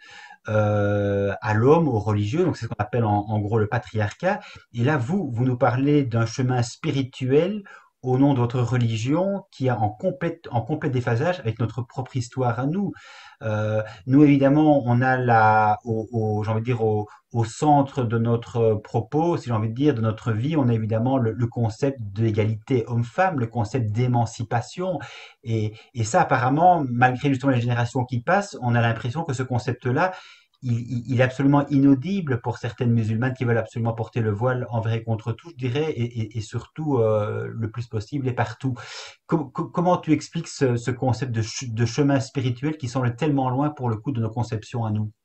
euh, à l'homme, aux religieux, donc c'est ce qu'on appelle en, en gros le patriarcat. Et là, vous, vous nous parlez d'un chemin spirituel au nom de votre religion qui est en complète, en complet déphasage avec notre propre histoire à nous. Euh, nous, évidemment, on a la, au, au, j'ai envie de dire, au, au centre de notre propos, si j'ai envie de dire, de notre vie, on a évidemment le, le concept d'égalité homme-femme, le concept d'émancipation. Et, et ça, apparemment, malgré justement les générations qui passent, on a l'impression que ce concept-là, il, il- il est absolument inaudible pour certaines musulmanes qui veulent absolument porter le voile envers et contre tout, je dirais, et, et- et surtout euh, le plus possible et partout. Com- com- comment tu expliques ce, ce concept de, ch- de chemin spirituel qui semble tellement loin pour le coup de nos conceptions à nous?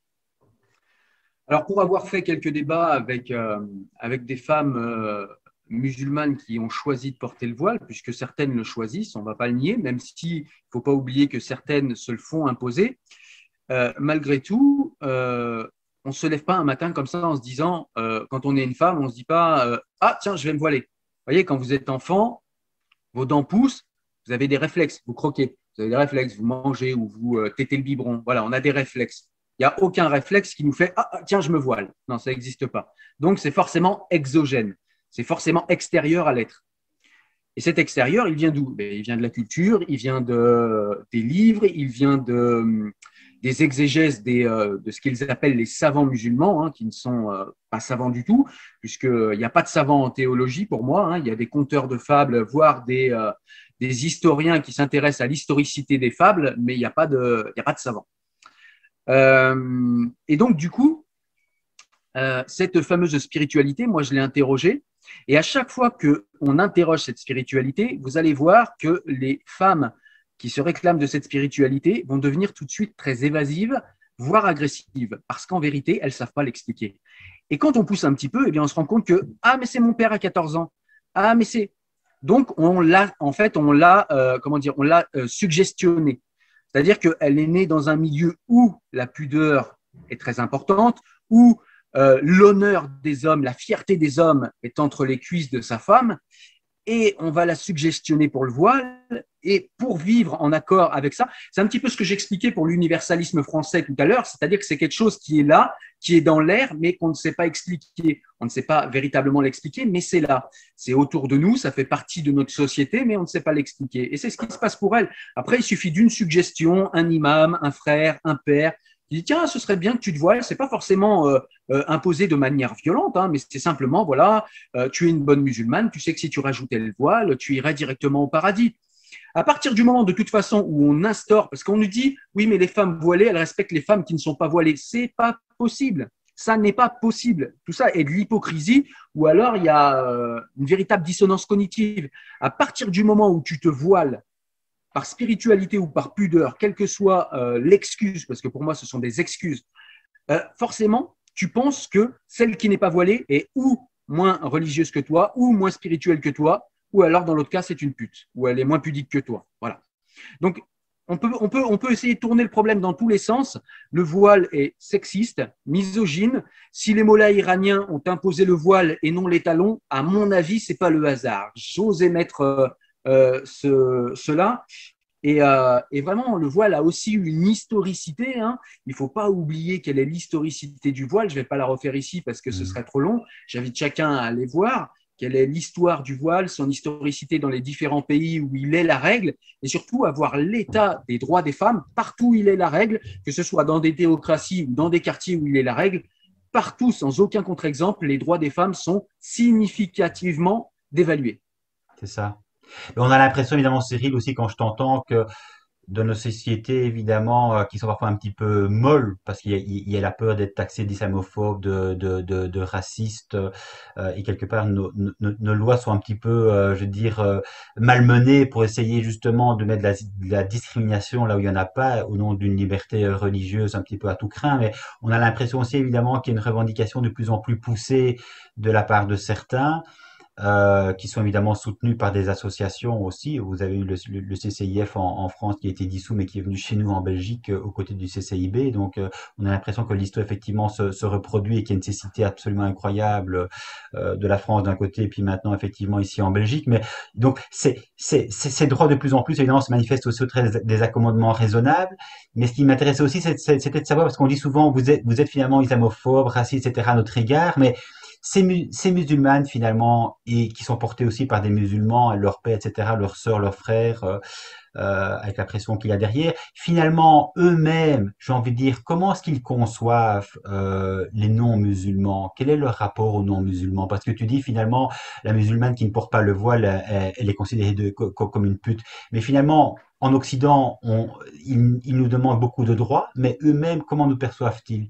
Alors, pour avoir fait quelques débats avec, euh, avec des femmes euh, musulmanes qui ont choisi de porter le voile, puisque certaines le choisissent, on ne va pas le nier, même s'il ne faut pas oublier que certaines se le font imposer, euh, malgré tout, euh, on ne se lève pas un matin comme ça en se disant, euh, quand on est une femme, on ne se dit pas euh, ah, tiens, je vais me voiler. Vous voyez, quand vous êtes enfant, vos dents poussent, vous avez des réflexes, vous croquez, vous avez des réflexes, vous mangez ou vous euh, tétez le biberon. Voilà, on a des réflexes. Il n'y a aucun réflexe qui nous fait ah, ah, tiens, je me voile. Non, ça n'existe pas. Donc, c'est forcément exogène. C'est forcément extérieur à l'être. Et cet extérieur, il vient d'où? Ben, il vient de la culture, il vient de, des livres, il vient de, des exégèses des, euh, de ce qu'ils appellent les savants musulmans, hein, qui ne sont euh, pas savants du tout, puisqu'il n'y a pas de savants en théologie pour moi. Hein, il y a des conteurs de fables, voire des, euh, des historiens qui s'intéressent à l'historicité des fables, mais il n'y a pas de, il n'y a pas de savants. Euh, et donc, du coup, euh, cette fameuse spiritualité, moi, je l'ai interrogée. Et à chaque fois qu'on interroge cette spiritualité, vous allez voir que les femmes qui se réclament de cette spiritualité vont devenir tout de suite très évasives, voire agressives, parce qu'en vérité, elles ne savent pas l'expliquer. Et quand on pousse un petit peu, eh bien, on se rend compte que ah, mais c'est mon père à quatorze ans. Ah, mais c'est. Donc, on l'a, en fait, on l'a, euh, comment dire, on l'a euh, suggestionné. C'est-à-dire qu'elle est née dans un milieu où la pudeur est très importante, où euh, l'honneur des hommes, la fierté des hommes est entre les cuisses de sa femme, et on va la suggestionner pour le voile, et pour vivre en accord avec ça, c'est un petit peu ce que j'expliquais pour l'universalisme français tout à l'heure, c'est-à-dire que c'est quelque chose qui est là, qui est dans l'air, mais qu'on ne sait pas expliquer. On ne sait pas véritablement l'expliquer, mais c'est là. C'est autour de nous, ça fait partie de notre société, mais on ne sait pas l'expliquer. Et c'est ce qui se passe pour elle. Après, il suffit d'une suggestion, un imam, un frère, un père, qui dit tiens, ce serait bien que tu te voiles. C'est pas forcément euh, euh, imposé de manière violente, hein, mais c'est simplement voilà, euh, tu es une bonne musulmane, tu sais que si tu rajoutais le voile, tu irais directement au paradis. À partir du moment, de toute façon, où on instaure, parce qu'on nous dit, oui, mais les femmes voilées, elles respectent les femmes qui ne sont pas voilées. C'est pas possible. Ça n'est pas possible. Tout ça est de l'hypocrisie, ou alors il y a euh, une véritable dissonance cognitive. À partir du moment où tu te voiles par spiritualité ou par pudeur, quelle que soit euh, l'excuse, parce que pour moi, ce sont des excuses, euh, forcément, tu penses que celle qui n'est pas voilée est ou moins religieuse que toi, ou moins spirituelle que toi, ou alors dans l'autre cas, c'est une pute, ou elle est moins pudique que toi. Voilà. Donc, on peut, on, peut, on peut essayer de tourner le problème dans tous les sens. Le voile est sexiste, misogyne. Si les mollahs iraniens ont imposé le voile et non les talons, à mon avis, ce n'est pas le hasard. J'ose émettre euh, euh, ce, cela. Et, euh, et vraiment, le voile a aussi une historicité. Hein. Il ne faut pas oublier quelle est l'historicité du voile. Je ne vais pas la refaire ici parce que ce serait trop long. J'invite chacun à aller voir quelle est l'histoire du voile, son historicité dans les différents pays où il est la règle, et surtout avoir l'état des droits des femmes partout où il est la règle, que ce soit dans des théocraties ou dans des quartiers où il est la règle, partout, sans aucun contre-exemple, les droits des femmes sont significativement dévalués. C'est ça. Et on a l'impression, évidemment, Cyril, aussi quand je t'entends, que de nos sociétés, évidemment, euh, qui sont parfois un petit peu molles, parce qu'il y a, il y a la peur d'être taxé d'islamophobe, de, de, de, de raciste, euh, et quelque part, nos, nos, nos lois sont un petit peu, euh, je veux dire, euh, malmenées pour essayer justement de mettre de la, de la discrimination là où il n'y en a pas, au nom d'une liberté euh, religieuse un petit peu à tout craint. Mais on a l'impression aussi, évidemment, qu'il y a une revendication de plus en plus poussée de la part de certains, euh, qui sont évidemment soutenus par des associations aussi. Vous avez eu le, le, le C C I F en, en France qui a été dissous, mais qui est venu chez nous en Belgique euh, aux côtés du C C I B. Donc, euh, on a l'impression que l'histoire effectivement se, se reproduit et qu'il y a une nécessité absolument incroyable euh, de la France d'un côté, et puis maintenant effectivement ici en Belgique. Mais donc, c'est, c'est, c'est, ces droits de plus en plus, évidemment, se manifestent aussi au travers des, des accommodements raisonnables. Mais ce qui m'intéressait aussi, c'était de savoir, parce qu'on dit souvent, vous êtes, vous êtes finalement islamophobe, raciste, et cetera à notre égard, mais ces, mu ces musulmanes finalement, et qui sont portées aussi par des musulmans, leurs pères, et cetera, leurs sœurs, leurs frères, euh, euh, avec la pression qu'il y a derrière, finalement, eux-mêmes, j'ai envie de dire, comment est-ce qu'ils conçoivent euh, les non-musulmans? Quel est leur rapport aux non-musulmans? Parce que tu dis finalement, la musulmane qui ne porte pas le voile, elle, elle est considérée de, co comme une pute. Mais finalement, en Occident, on, ils, ils nous demandent beaucoup de droits, mais eux-mêmes, comment nous perçoivent-ils?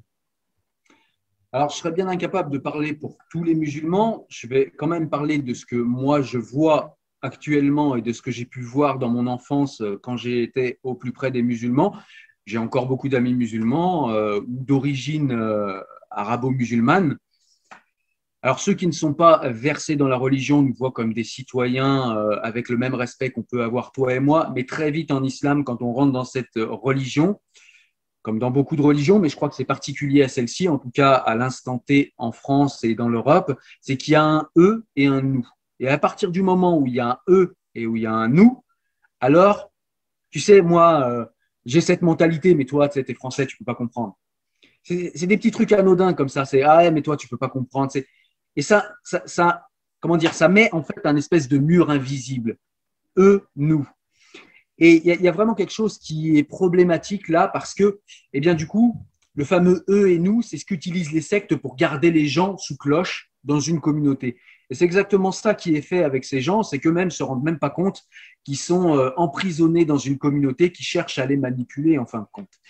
Alors, je serais bien incapable de parler pour tous les musulmans. Je vais quand même parler de ce que moi je vois actuellement et de ce que j'ai pu voir dans mon enfance quand j'ai été au plus près des musulmans. J'ai encore beaucoup d'amis musulmans euh, d'origine euh, arabo-musulmane. Alors, ceux qui ne sont pas versés dans la religion nous voient comme des citoyens euh, avec le même respect qu'on peut avoir toi et moi, mais très vite en islam, quand on rentre dans cette religion, comme dans beaucoup de religions, mais je crois que c'est particulier à celle-ci, en tout cas à l'instant T en France et dans l'Europe, c'est qu'il y a un eux et un nous. Et à partir du moment où il y a un eux et où il y a un nous, alors, tu sais, moi, euh, j'ai cette mentalité, mais toi, tu sais, t'es français, tu peux pas comprendre. C'est des petits trucs anodins comme ça. C'est ah, ouais, mais toi, tu peux pas comprendre. Et ça, ça, ça, comment dire, ça met en fait un espèce de mur invisible. Eux, nous. Et il y, y a vraiment quelque chose qui est problématique là parce que, eh bien, du coup, le fameux eux et nous, c'est ce qu'utilisent les sectes pour garder les gens sous cloche dans une communauté. Et c'est exactement ça qui est fait avec ces gens, c'est qu'eux-mêmes ne se rendent même pas compte qu'ils sont euh, emprisonnés dans une communauté qui cherche à les manipuler en fin de compte.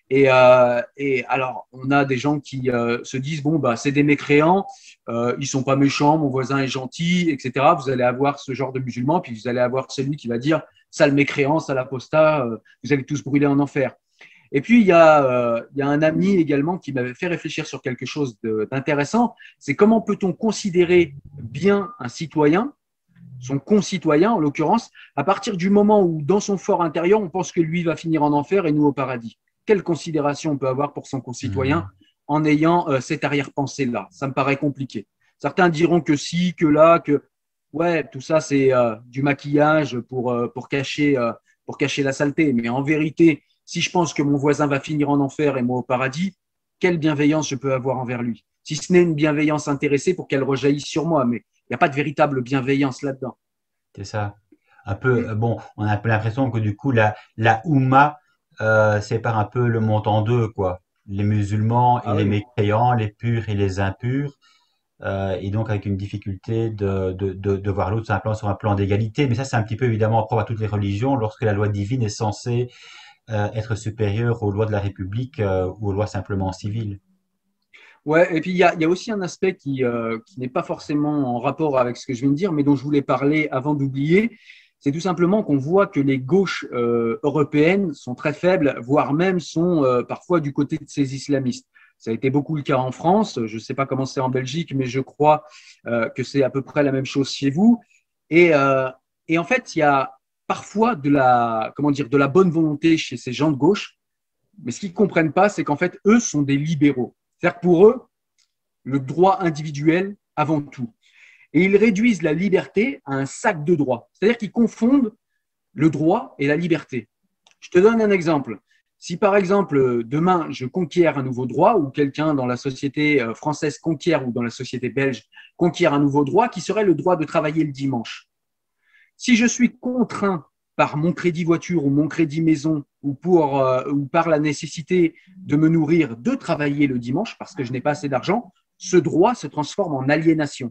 Et, euh, et alors, on a des gens qui euh, se disent, bon, bah, c'est des mécréants, euh, ils sont pas méchants, mon voisin est gentil, et cetera. Vous allez avoir ce genre de musulmans, puis vous allez avoir celui qui va dire, sale mécréant, sale apostat, euh, vous allez tous brûler en enfer. Et puis, il y a, euh, il y a un ami également qui m'avait fait réfléchir sur quelque chose d'intéressant, c'est comment peut-on considérer bien un citoyen, son concitoyen en l'occurrence, à partir du moment où, dans son fort intérieur, on pense que lui va finir en enfer et nous au paradis. Quelle considération on peut avoir pour son concitoyen Hmm. en ayant euh, cette arrière-pensée-là? Ça me paraît compliqué. Certains diront que si, que là, que ouais, tout ça c'est euh, du maquillage pour, euh, pour, cacher, euh, pour cacher la saleté. Mais en vérité, si je pense que mon voisin va finir en enfer et moi au paradis, quelle bienveillance je peux avoir envers lui? Si ce n'est une bienveillance intéressée pour qu'elle rejaillisse sur moi, mais il n'y a pas de véritable bienveillance là-dedans. C'est ça. Un peu, euh, bon, on a un peu l'impression que du coup, la, la Oumma euh, sépare un peu le monde en deux, quoi. Les musulmans et Ah les oui. mécréants, les purs et les impurs. Euh, et donc avec une difficulté de, de, de, de voir l'autre sur un plan, sur un plan d'égalité. Mais ça, c'est un petit peu évidemment propre à toutes les religions, lorsque la loi divine est censée euh, être supérieure aux lois de la République euh, ou aux lois simplement civiles. Ouais, et puis il y a, il y a aussi un aspect qui, euh, qui n'est pas forcément en rapport avec ce que je viens de dire, mais dont je voulais parler avant d'oublier. C'est tout simplement qu'on voit que les gauches euh, européennes sont très faibles, voire même sont euh, parfois du côté de ces islamistes. Ça a été beaucoup le cas en France. Je ne sais pas comment c'est en Belgique, mais je crois euh, que c'est à peu près la même chose chez vous. Et, euh, et en fait, il y a parfois de la, comment dire, de la bonne volonté chez ces gens de gauche, mais ce qu'ils ne comprennent pas, c'est qu'en fait, eux sont des libéraux. C'est-à-dire que pour eux, le droit individuel avant tout. Et ils réduisent la liberté à un sac de droits. C'est-à-dire qu'ils confondent le droit et la liberté. Je te donne un exemple. Si par exemple, demain, je conquiers un nouveau droit ou quelqu'un dans la société française conquiert ou dans la société belge conquiert un nouveau droit qui serait le droit de travailler le dimanche. Si je suis contraint par mon crédit voiture ou mon crédit maison ou, pour, euh, ou par la nécessité de me nourrir, de travailler le dimanche parce que je n'ai pas assez d'argent, ce droit se transforme en aliénation.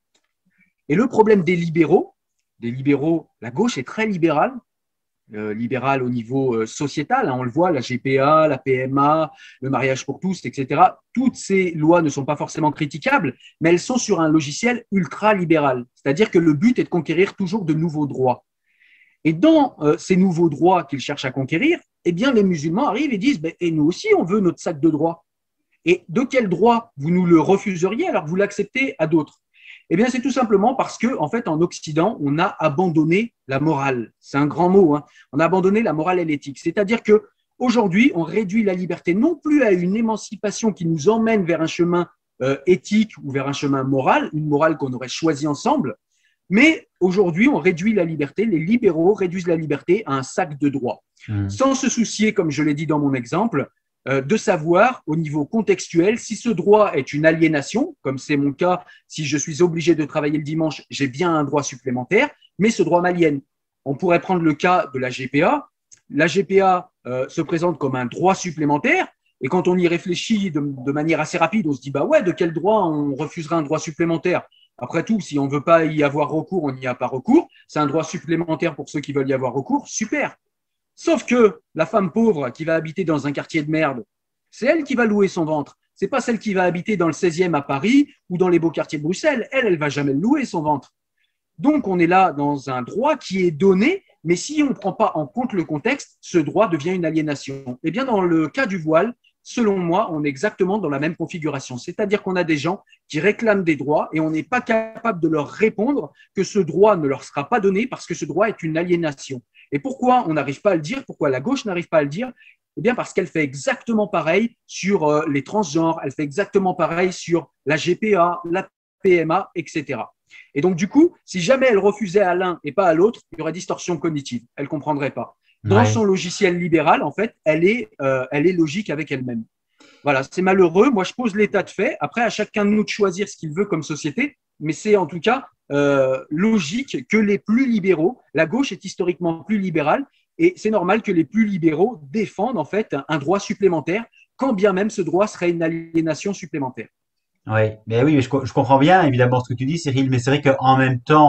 Et le problème des libéraux, des libéraux, la gauche est très libérale, euh, libérale au niveau euh, sociétal, hein, on le voit, la G P A, la P M A, le mariage pour tous, et cetera. Toutes ces lois ne sont pas forcément critiquables, mais elles sont sur un logiciel ultra-libéral. C'est-à-dire que le but est de conquérir toujours de nouveaux droits. Et dans euh, ces nouveaux droits qu'ils cherchent à conquérir, eh bien, les musulmans arrivent et disent ben, et nous aussi, on veut notre sac de droits. Et de quel droit vous nous le refuseriez alors que vous l'acceptez à d'autres? Eh bien, c'est tout simplement parce que, en fait, en Occident, on a abandonné la morale. C'est un grand mot. Hein. On a abandonné la morale et l'éthique. C'est-à-dire que aujourd'hui, on réduit la liberté non plus à une émancipation qui nous emmène vers un chemin euh, éthique ou vers un chemin moral, une morale qu'on aurait choisi ensemble, mais aujourd'hui, on réduit la liberté, les libéraux réduisent la liberté à un sac de droits, Hmm. sans se soucier, comme je l'ai dit dans mon exemple, euh, de savoir au niveau contextuel si ce droit est une aliénation, comme c'est mon cas, si je suis obligé de travailler le dimanche, j'ai bien un droit supplémentaire, mais ce droit m'aliène. On pourrait prendre le cas de la G P A. La G P A euh, se présente comme un droit supplémentaire, et quand on y réfléchit de, de manière assez rapide, on se dit, bah ouais, de quel droit on refuserait un droit supplémentaire? Après tout, si on ne veut pas y avoir recours, on n'y a pas recours. C'est un droit supplémentaire pour ceux qui veulent y avoir recours. Super. Sauf que la femme pauvre qui va habiter dans un quartier de merde, c'est elle qui va louer son ventre. C'est pas celle qui va habiter dans le seizième à Paris ou dans les beaux quartiers de Bruxelles. Elle, elle va jamais louer son ventre. Donc, on est là dans un droit qui est donné, mais si on ne prend pas en compte le contexte, ce droit devient une aliénation. Eh bien, dans le cas du voile, selon moi, on est exactement dans la même configuration. C'est-à-dire qu'on a des gens qui réclament des droits et on n'est pas capable de leur répondre que ce droit ne leur sera pas donné parce que ce droit est une aliénation. Et pourquoi on n'arrive pas à le dire? Pourquoi la gauche n'arrive pas à le dire? Eh bien, parce qu'elle fait exactement pareil sur euh, les transgenres, elle fait exactement pareil sur la G P A, la P M A, et cetera. Et donc, du coup, si jamais elle refusait à l'un et pas à l'autre, il y aurait distorsion cognitive. Elle ne comprendrait pas. Dans Ouais. son logiciel libéral, en fait, elle est, euh, elle est logique avec elle-même. Voilà, c'est malheureux. Moi, je pose l'état de fait. Après, à chacun de nous de choisir ce qu'il veut comme société. Mais c'est en tout cas euh, logique que les plus libéraux, la gauche est historiquement plus libérale, et c'est normal que les plus libéraux défendent en fait un droit supplémentaire, quand bien même ce droit serait une aliénation supplémentaire. Ouais. Mais oui, je, co- je comprends bien évidemment ce que tu dis, Cyril, mais c'est vrai qu'en même temps,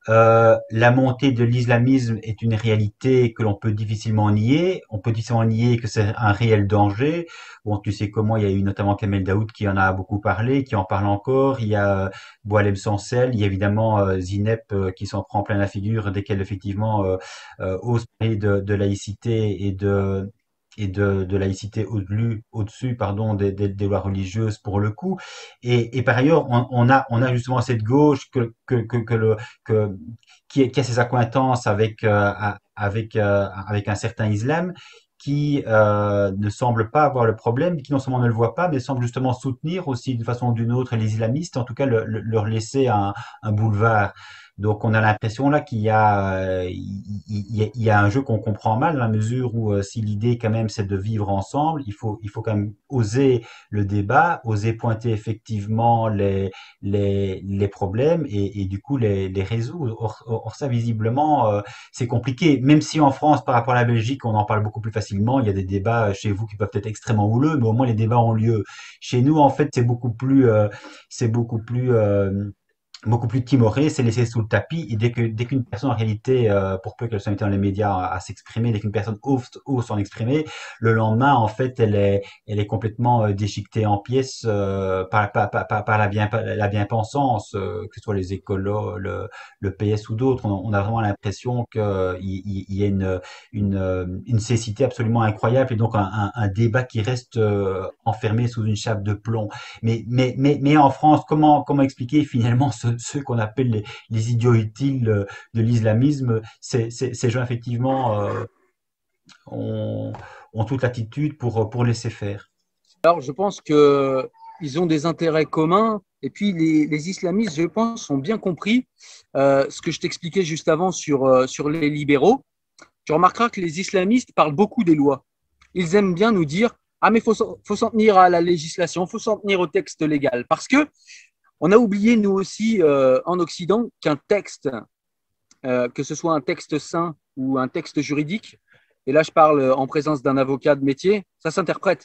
Euh, la montée de l'islamisme est une réalité que l'on peut difficilement nier. On peut difficilement nier que c'est un réel danger. Bon, tu sais comment il y a eu notamment Kamel Daoud qui en a beaucoup parlé, qui en parle encore. Il y a Boualem Sansel, il y a évidemment euh, Zineb euh, qui s'en prend plein la figure dès qu'elle effectivement euh, euh, ose parler de, de laïcité et de et de, de laïcité au-dessus, au-dessus, pardon, des, des, des lois religieuses pour le coup. Et, et par ailleurs, on, on a, on a justement cette gauche que, que, que, que le, que, qui, qui a ses accointances avec, euh, avec, euh, avec un certain islam, qui euh, ne semble pas avoir le problème, qui non seulement ne le voit pas, mais semble justement soutenir aussi d'une façon ou d'une autre les islamistes, en tout cas le, le, leur laisser un, un boulevard. Donc on a l'impression là qu'il y a, euh, il, il, il y a un jeu qu'on comprend mal dans la mesure où euh, si l'idée quand même c'est de vivre ensemble, il faut, il faut quand même oser le débat, oser pointer effectivement les, les, les problèmes et, et du coup les, les résoudre. Or, or ça visiblement euh, c'est compliqué. Même si en France par rapport à la Belgique on en parle beaucoup plus facilement, il y a des débats chez vous qui peuvent être extrêmement houleux, mais au moins les débats ont lieu. Chez nous en fait c'est beaucoup plus, euh, c'est beaucoup plus euh, beaucoup plus timoré, c'est laissé sous le tapis. Et dès que dès qu'une personne en réalité, euh, pour peu qu'elle soit invitée dans les médias à, à s'exprimer, dès qu'une personne ose, ose s'en exprimer, le lendemain en fait elle est elle est complètement euh, déchiquetée en pièces euh, par, par, par, par la bien la bien-pensance, euh, que ce soit les écolos, le, le P S ou d'autres. On, on a vraiment l'impression que il, il, il y a une une une cécité absolument incroyable et donc un, un, un débat qui reste euh, enfermé sous une chape de plomb. Mais, mais, mais, mais en France, comment, comment expliquer finalement ce, ceux qu'on appelle les, les idiots utiles euh, de l'islamisme, ces, ces, ces gens effectivement euh, ont, ont toute l'attitude pour, pour laisser faire. Alors, je pense qu'ils ont des intérêts communs. Et puis, les, les islamistes, je pense, ont bien compris euh, ce que je t'expliquais juste avant sur, euh, sur les libéraux. Tu remarqueras que les islamistes parlent beaucoup des lois. Ils aiment bien nous dire « Ah, mais il faut, faut s'en tenir à la législation, il faut s'en tenir au texte légal. » Parce que on a oublié, nous aussi, euh, en Occident, qu'un texte, euh, que ce soit un texte saint ou un texte juridique, et là, je parle en présence d'un avocat de métier, ça s'interprète.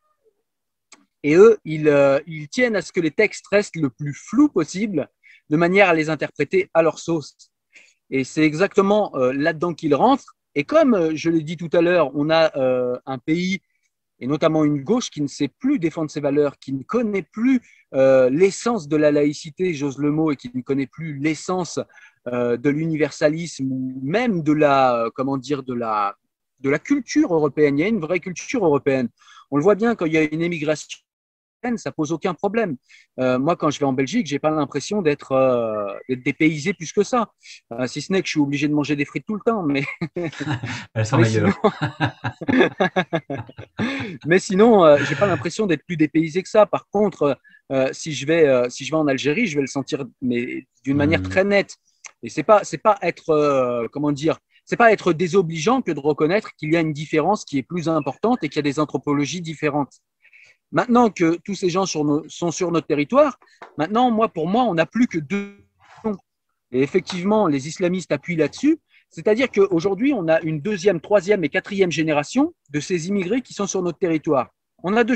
Et eux, ils, euh, ils tiennent à ce que les textes restent le plus flou possible, de manière à les interpréter à leur sauce. Et c'est exactement euh, là-dedans qu'ils rentrent. Et comme euh, je l'ai dit tout à l'heure, on a euh, un pays, et notamment une gauche, qui ne sait plus défendre ses valeurs, qui ne connaît plus euh, l'essence de la laïcité, j'ose le mot, et qui ne connaît plus l'essence euh, de l'universalisme, ou même de la, euh, comment dire, de la, de la culture européenne. Il y a une vraie culture européenne. On le voit bien quand il y a une émigration, ça pose aucun problème. Euh, moi, quand je vais en Belgique, j'ai pas l'impression d'être euh, dépaysé plus que ça. Euh, si ce n'est que je suis obligé de manger des frites tout le temps, mais Elles sont mais sinon, meilleures. mais sinon, euh, j'ai pas l'impression d'être plus dépaysé que ça. Par contre, euh, si je vais euh, si je vais en Algérie, je vais le sentir, mais d'une manière Hmm. très nette. Et c'est pas c'est pas être euh, comment dire, c'est pas être désobligeant que de reconnaître qu'il y a une différence qui est plus importante et qu'il y a des anthropologies différentes. Maintenant que tous ces gens sur nos, sont sur notre territoire, maintenant, moi, pour moi, on n'a plus que deux. Et effectivement, les islamistes appuient là-dessus. C'est-à-dire qu'aujourd'hui, on a une deuxième, troisième et quatrième génération de ces immigrés qui sont sur notre territoire. On a deux.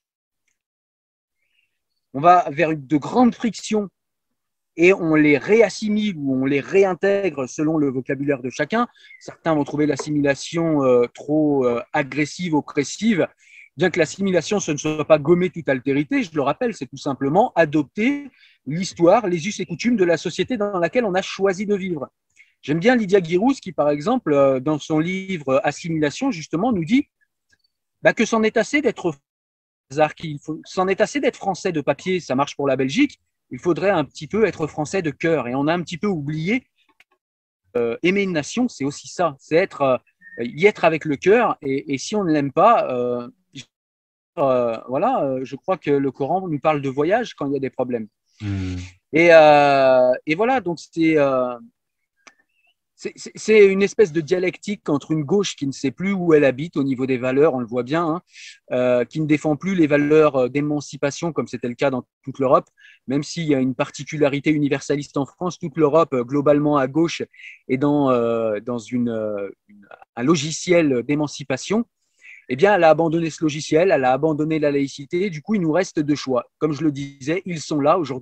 On va vers de grandes frictions et on les réassimile ou on les réintègre selon le vocabulaire de chacun. Certains vont trouver l'assimilation euh, trop euh, agressive, oppressive. Bien que l'assimilation, ce ne soit pas gommer toute altérité, je le rappelle, c'est tout simplement adopter l'histoire, les us et coutumes de la société dans laquelle on a choisi de vivre. J'aime bien Lydia Guirousse qui, par exemple, euh, dans son livre Assimilation, justement, nous dit bah, que c'en est assez d'être qu'il faut, c'en est assez d'être français de papier, ça marche pour la Belgique, il faudrait un petit peu être français de cœur. Et on a un petit peu oublié, euh, aimer une nation, c'est aussi ça, c'est être, euh, y être avec le cœur. Et, et si on ne l'aime pas, euh, euh, voilà, euh, je crois que le Coran nous parle de voyage quand il y a des problèmes. Hmm. Et, euh, et voilà, donc c'est, euh, c'est, c'est une espèce de dialectique entre une gauche qui ne sait plus où elle habite au niveau des valeurs, on le voit bien, hein, euh, qui ne défend plus les valeurs d'émancipation comme c'était le cas dans toute l'Europe, même s'il y a une particularité universaliste en France, toute l'Europe globalement à gauche est dans, euh, dans une, une, un logiciel d'émancipation. Eh bien, elle a abandonné ce logiciel, elle a abandonné la laïcité. Du coup, il nous reste deux choix. Comme je le disais, ils sont là aujourd'hui.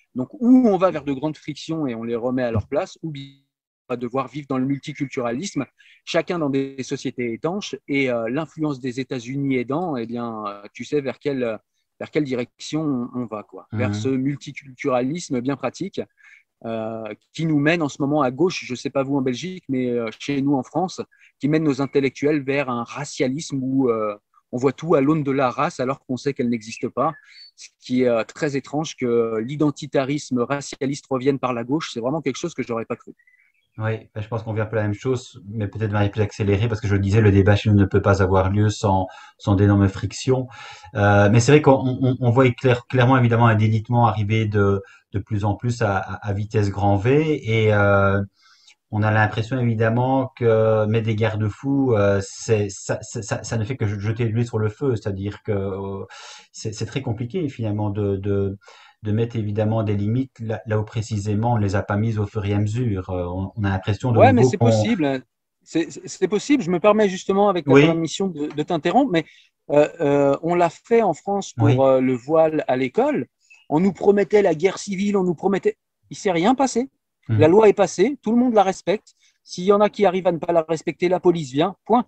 Donc, ou on va vers de grandes frictions et on les remet à leur place, ou bien on va devoir vivre dans le multiculturalisme, chacun dans des sociétés étanches, et euh, l'influence des États-Unis aidant, eh bien, euh, tu sais vers quelle, vers quelle direction on, on va, quoi. Vers ce Mhm. multiculturalisme bien pratique euh, qui nous mène en ce moment à gauche, je ne sais pas vous en Belgique, mais euh, chez nous en France, qui mène nos intellectuels vers un racialisme où euh, on voit tout à l'aune de la race alors qu'on sait qu'elle n'existe pas. Ce qui est euh, très étrange que l'identitarisme racialiste revienne par la gauche, c'est vraiment quelque chose que je n'aurais pas cru. Oui, ben, je pense qu'on vient un peu la même chose, mais peut-être de manière plus accélérée, parce que je le disais, le débat chez nous ne peut pas avoir lieu sans, sans d'énormes frictions. Euh, mais c'est vrai qu'on on, on voit clair- clairement, évidemment, un délitement arriver de, de plus en plus à, à- à vitesse grand V, et euh, on a l'impression, évidemment, que mettre des garde-fous, euh, c'est, ça, ça, ça- ça ne fait que jeter de l'huile sur le feu, c'est-à-dire que euh, c'est c'est très compliqué, finalement, de, de, de mettre, évidemment, des limites là, là où précisément on ne les a pas mises au fur et à mesure. Euh, on, on a l'impression de Ouais, mais nouveau c'est qu'on... possible. C'est c'est possible. Je me permets justement avec ta Oui, permission de, de t'interrompre, mais euh, euh, on l'a fait en France pour oui. euh, le voile à l'école. On nous promettait la guerre civile, on nous promettait. Il s'est rien passé. La Mhm. loi est passée, tout le monde la respecte. S'il y en a qui arrivent à ne pas la respecter, la police vient. Point.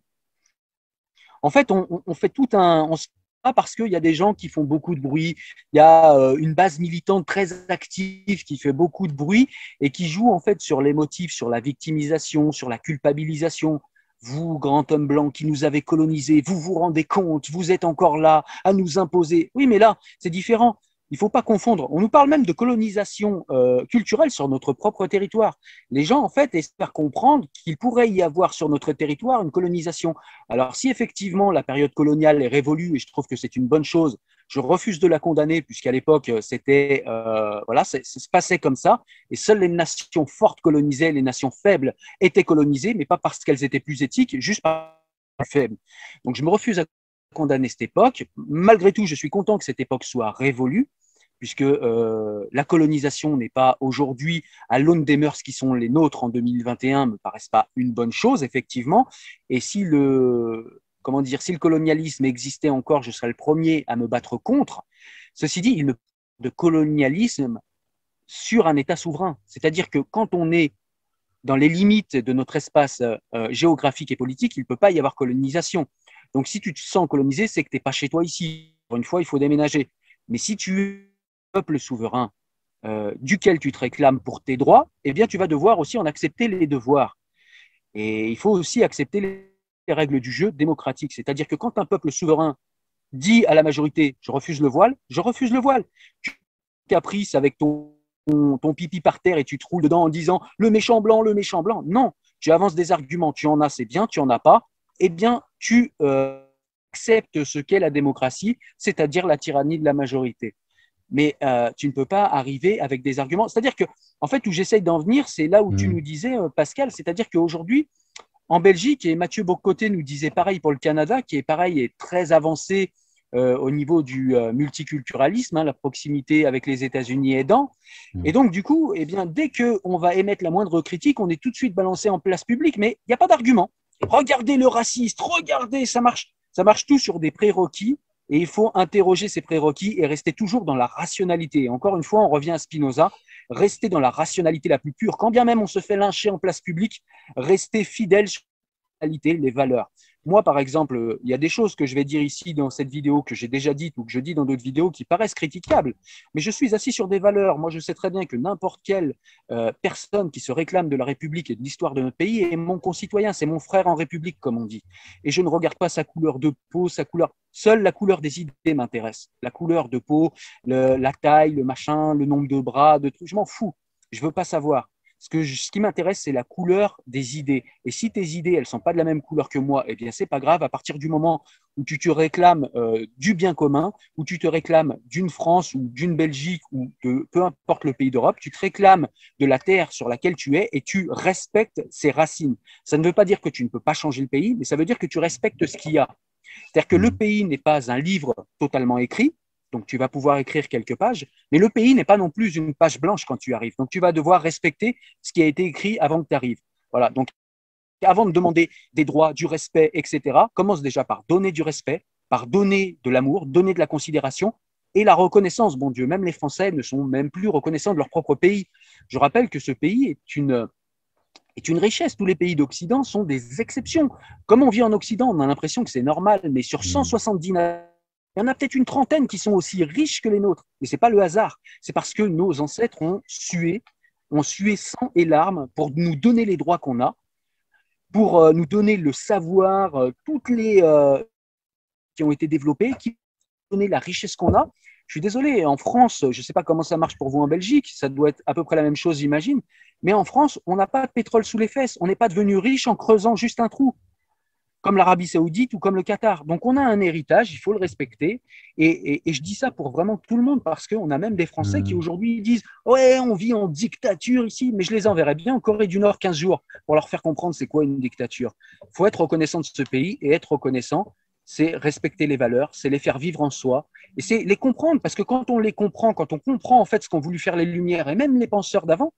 En fait, on, on fait tout un. On se pas parce qu'il y a des gens qui font beaucoup de bruit. Il y a euh, une base militante très active qui fait beaucoup de bruit et qui joue en fait sur les motifs, sur la victimisation, sur la culpabilisation. Vous, grand homme blanc qui nous avez colonisés, vous vous rendez compte, vous êtes encore là à nous imposer. Oui, mais là, c'est différent. Il ne faut pas confondre. On nous parle même de colonisation euh, culturelle sur notre propre territoire. Les gens, en fait, espèrent comprendre qu'il pourrait y avoir sur notre territoire une colonisation. Alors, si effectivement la période coloniale est révolue, et je trouve que c'est une bonne chose, je refuse de la condamner, puisqu'à l'époque, c'était, euh, voilà, ça se passait comme ça, et seules les nations fortes colonisaient, les nations faibles étaient colonisées, mais pas parce qu'elles étaient plus éthiques, juste parce qu'elles étaient faibles. Donc, je me refuse à condamner cette époque. Malgré tout, je suis content que cette époque soit révolue, puisque euh, la colonisation n'est pas aujourd'hui à l'aune des mœurs qui sont les nôtres en deux mille vingt et un, me paraissent pas une bonne chose, effectivement. Et si le, comment dire, si le colonialisme existait encore, je serais le premier à me battre contre. Ceci dit, il ne de colonialisme sur un État souverain. C'est-à-dire que quand on est dans les limites de notre espace euh, géographique et politique, il ne peut pas y avoir colonisation. Donc si tu te sens colonisé, c'est que tu n'es pas chez toi ici. Pour une fois, il faut déménager. Mais si tu es un peuple souverain euh, duquel tu te réclames pour tes droits, eh bien tu vas devoir aussi en accepter les devoirs. Et il faut aussi accepter les règles du jeu démocratique. C'est-à-dire que quand un peuple souverain dit à la majorité je refuse le voile, je refuse le voile. Tu caprices avec ton, ton, ton pipi par terre et tu te roules dedans en disant le méchant blanc, le méchant blanc. Non, tu avances des arguments, tu en as, c'est bien, tu en as pas. Eh bien, tu euh, acceptes ce qu'est la démocratie, c'est-à-dire la tyrannie de la majorité. Mais euh, tu ne peux pas arriver avec des arguments. C'est-à-dire que, en fait, où j'essaye d'en venir, c'est là où tu nous Mhm. disais, euh, Pascal, c'est-à-dire qu'aujourd'hui, en Belgique, et Mathieu Bocoté nous disait pareil pour le Canada, qui est pareil et très avancé euh, au niveau du euh, multiculturalisme, hein, la proximité avec les États-Unis aidant. Et Mhm. donc, du coup, eh bien, dès qu'on va émettre la moindre critique, on est tout de suite balancé en place publique, mais il n'y a pas d'argument. Regardez le raciste, regardez, ça marche. Ça marche tout sur des prérequis et il faut interroger ces prérequis et rester toujours dans la rationalité. Et encore une fois, on revient à Spinoza, rester dans la rationalité la plus pure, quand bien même on se fait lyncher en place publique, rester fidèle sur les valeurs. Moi, par exemple, il y a des choses que je vais dire ici dans cette vidéo que j'ai déjà dites ou que je dis dans d'autres vidéos qui paraissent critiquables, mais je suis assis sur des valeurs. Moi, je sais très bien que n'importe quelle euh, personne qui se réclame de la République et de l'histoire de notre pays est mon concitoyen, c'est mon frère en République, comme on dit. Et je ne regarde pas sa couleur de peau, sa couleur. Seule la couleur des idées m'intéresse. La couleur de peau, le, la taille, le machin, le nombre de bras, de trucs, je m'en fous. Je veux pas savoir. Ce, que je, ce qui m'intéresse, c'est la couleur des idées. Et si tes idées, elles ne sont pas de la même couleur que moi, eh bien, c'est pas grave. À partir du moment où tu te réclames euh, du bien commun, où tu te réclames d'une France ou d'une Belgique ou de peu importe le pays d'Europe, tu te réclames de la terre sur laquelle tu es et tu respectes ses racines. Ça ne veut pas dire que tu ne peux pas changer le pays, mais ça veut dire que tu respectes ce qu'il y a. C'est-à-dire que le Mhm. pays n'est pas un livre totalement écrit, donc tu vas pouvoir écrire quelques pages, mais le pays n'est pas non plus une page blanche quand tu arrives. Donc tu vas devoir respecter ce qui a été écrit avant que tu arrives. Voilà, donc avant de demander des droits, du respect, et cetera, commence déjà par donner du respect, par donner de l'amour, donner de la considération, et la reconnaissance. Bon Dieu, même les Français ne sont même plus reconnaissants de leur propre pays. Je rappelle que ce pays est une, est une richesse. Tous les pays d'Occident sont des exceptions. Comme on vit en Occident, on a l'impression que c'est normal, mais sur cent Mm. soixante-dix nations, il y en a peut-être une trentaine qui sont aussi riches que les nôtres. Et ce n'est pas le hasard. C'est parce que nos ancêtres ont sué, ont sué sang et larmes pour nous donner les droits qu'on a, pour euh, nous donner le savoir, euh, toutes les euh, qui ont été développés, qui ont donné la richesse qu'on a. Je suis désolé, en France, je ne sais pas comment ça marche pour vous en Belgique, ça doit être à peu près la même chose, j'imagine, mais en France, on n'a pas de pétrole sous les fesses. On n'est pas devenu riche en creusant juste un trou, comme l'Arabie Saoudite ou comme le Qatar. Donc on a un héritage, il faut le respecter. Et, et, et je dis ça pour vraiment tout le monde, parce qu'on a même des Français qui Mm. aujourd'hui disent ouais, on vit en dictature ici, mais je les enverrai bien en Corée du Nord quinze jours pour leur faire comprendre c'est quoi une dictature. Il faut être reconnaissant de ce pays, et être reconnaissant, c'est respecter les valeurs, c'est les faire vivre en soi, et c'est les comprendre, parce que quand on les comprend, quand on comprend en fait ce qu'ont voulu faire les Lumières et même les penseurs d'avant,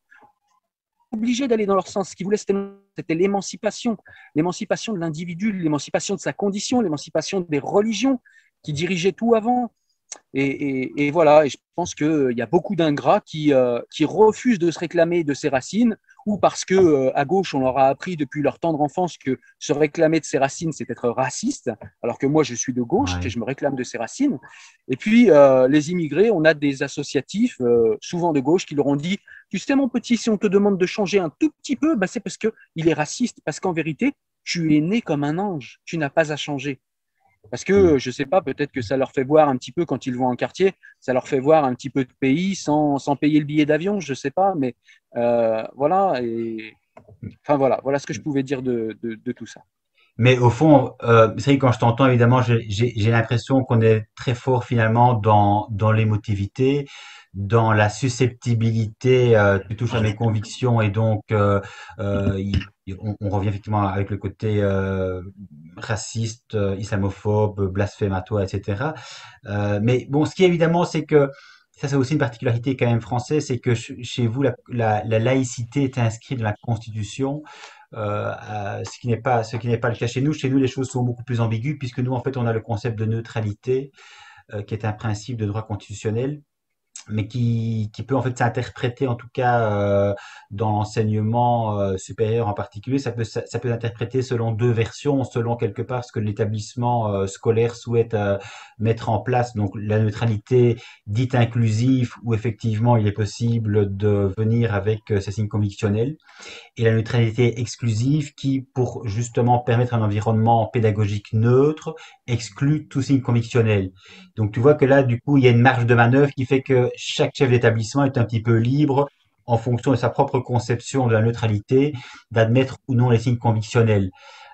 obligé d'aller dans leur sens. Ce qu'ils voulaient, c'était l'émancipation, l'émancipation de l'individu, l'émancipation de sa condition, l'émancipation des religions qui dirigeaient tout avant. Et, et, et voilà, et je pense qu'il y a beaucoup d'ingrats qui, euh, qui refusent de se réclamer de ses racines, ou parce que euh, à gauche, on leur a appris depuis leur tendre enfance que se réclamer de ses racines, c'est être raciste, alors que moi, je suis de gauche et Ouais. je me réclame de ses racines. Et puis, euh, les immigrés, on a des associatifs, euh, souvent de gauche, qui leur ont dit, tu sais, mon petit, si on te demande de changer un tout petit peu, bah, c'est parce qu'il est raciste, parce qu'en vérité, tu es né comme un ange, tu n'as pas à changer. Parce Mm. que, je ne sais pas, peut-être que ça leur fait voir un petit peu, quand ils vont en quartier, ça leur fait voir un petit peu de pays sans, sans payer le billet d'avion, je ne sais pas, mais euh, voilà. Et, enfin, voilà, voilà ce que je pouvais dire de, de, de tout ça. Mais au fond, euh, c'est vrai que quand je t'entends, évidemment, j'ai j'ai- j'ai l'impression qu'on est très fort finalement dans, dans l'émotivité, dans la susceptibilité. Euh, tu touches à mes convictions et donc euh, euh, il- il- on, on revient effectivement avec le côté euh, raciste, euh, islamophobe, blasphématoire, et cetera. Euh, mais bon, ce qui est évidemment, c'est que ça, c'est aussi une particularité quand même française, c'est que ch- chez vous, la, la, la laïcité est inscrite dans la Constitution, euh, à- ce qui n'est pas, ce qui n'est pas le cas chez nous. Chez nous, les choses sont beaucoup plus ambiguës puisque nous, en fait, on a le concept de neutralité, euh, qui est un principe de droit constitutionnel, mais qui, qui peut en fait s'interpréter, en tout cas euh, dans l'enseignement euh, supérieur en particulier, ça peut, ça, ça peut s'interpréter selon deux versions, selon quelque part ce que l'établissement euh, scolaire souhaite euh, mettre en place. Donc la neutralité dite inclusive, où effectivement il est possible de venir avec euh, ces signes convictionnels, et la neutralité exclusive qui, pour justement permettre un environnement pédagogique neutre, exclut tout signe convictionnel. Donc tu vois que là, du coup, il y a une marge de manœuvre qui fait que chaque chef d'établissement est un petit peu libre en fonction de sa propre conception de la neutralité, d'admettre ou non les signes convictionnels.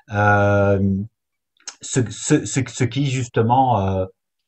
Euh, ce, ce, ce, ce qui justement euh,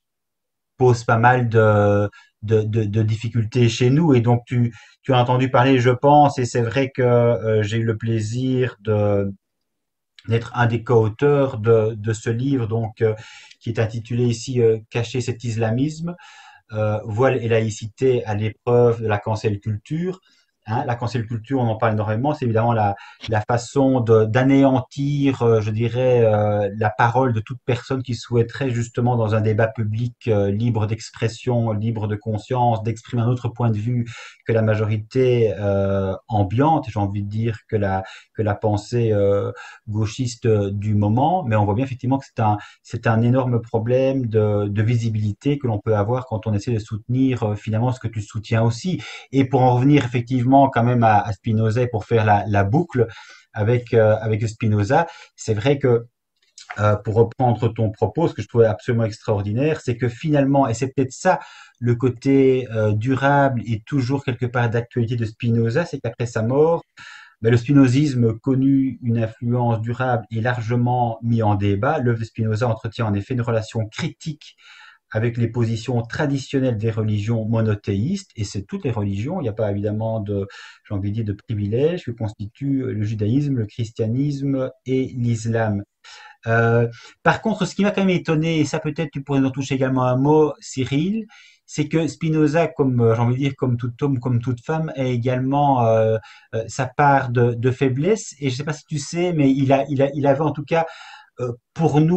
pose pas mal de, de, de, de difficultés chez nous. Et donc tu, tu as entendu parler, je pense, et c'est vrai que euh, j'ai eu le plaisir de d'être un des co-auteurs de, de ce livre, donc euh, qui est intitulé ici euh, Cacher cet islamisme, euh, voile et laïcité à l'épreuve de la cancel culture. Hein, la cancel culture, on en parle énormément, c'est évidemment la, la façon de- d'anéantir, euh, je dirais, euh, la parole de toute personne qui souhaiterait justement dans un débat public euh, libre d'expression, libre de conscience, d'exprimer un autre point de vue que la majorité euh, ambiante, j'ai envie de dire que la, que la pensée euh, gauchiste euh, du moment, mais on voit bien effectivement que c'est un, c'est un énorme problème de, de visibilité que l'on peut avoir quand on essaie de soutenir euh, finalement ce que tu soutiens aussi. Et pour en revenir effectivement quand même à, à Spinoza, pour faire la, la boucle avec, euh, avec Spinoza, c'est vrai que euh, pour reprendre ton propos, ce que je trouvais absolument extraordinaire, c'est que finalement, et c'est peut-être ça le côté euh, durable et toujours quelque part d'actualité de Spinoza, c'est qu'après sa mort, ben, le spinozisme connut une influence durable et largement mis en débat. L'œuvre de Spinoza entretient en effet une relation critique avec les positions traditionnelles des religions monothéistes, et c'est toutes les religions, il n'y a pas évidemment de, j'ai envie de dire, de privilèges que constituent le judaïsme, le christianisme et l'islam. Euh, Par contre, ce qui m'a quand même étonné, et ça peut-être tu pourrais en toucher également un mot, Cyril, c'est que Spinoza, comme euh, j'ai envie de dire, comme tout homme, comme toute femme, a également euh, euh, sa part de, de faiblesse. Et je ne sais pas si tu sais, mais il a, il a, il avait en tout cas euh, pour nous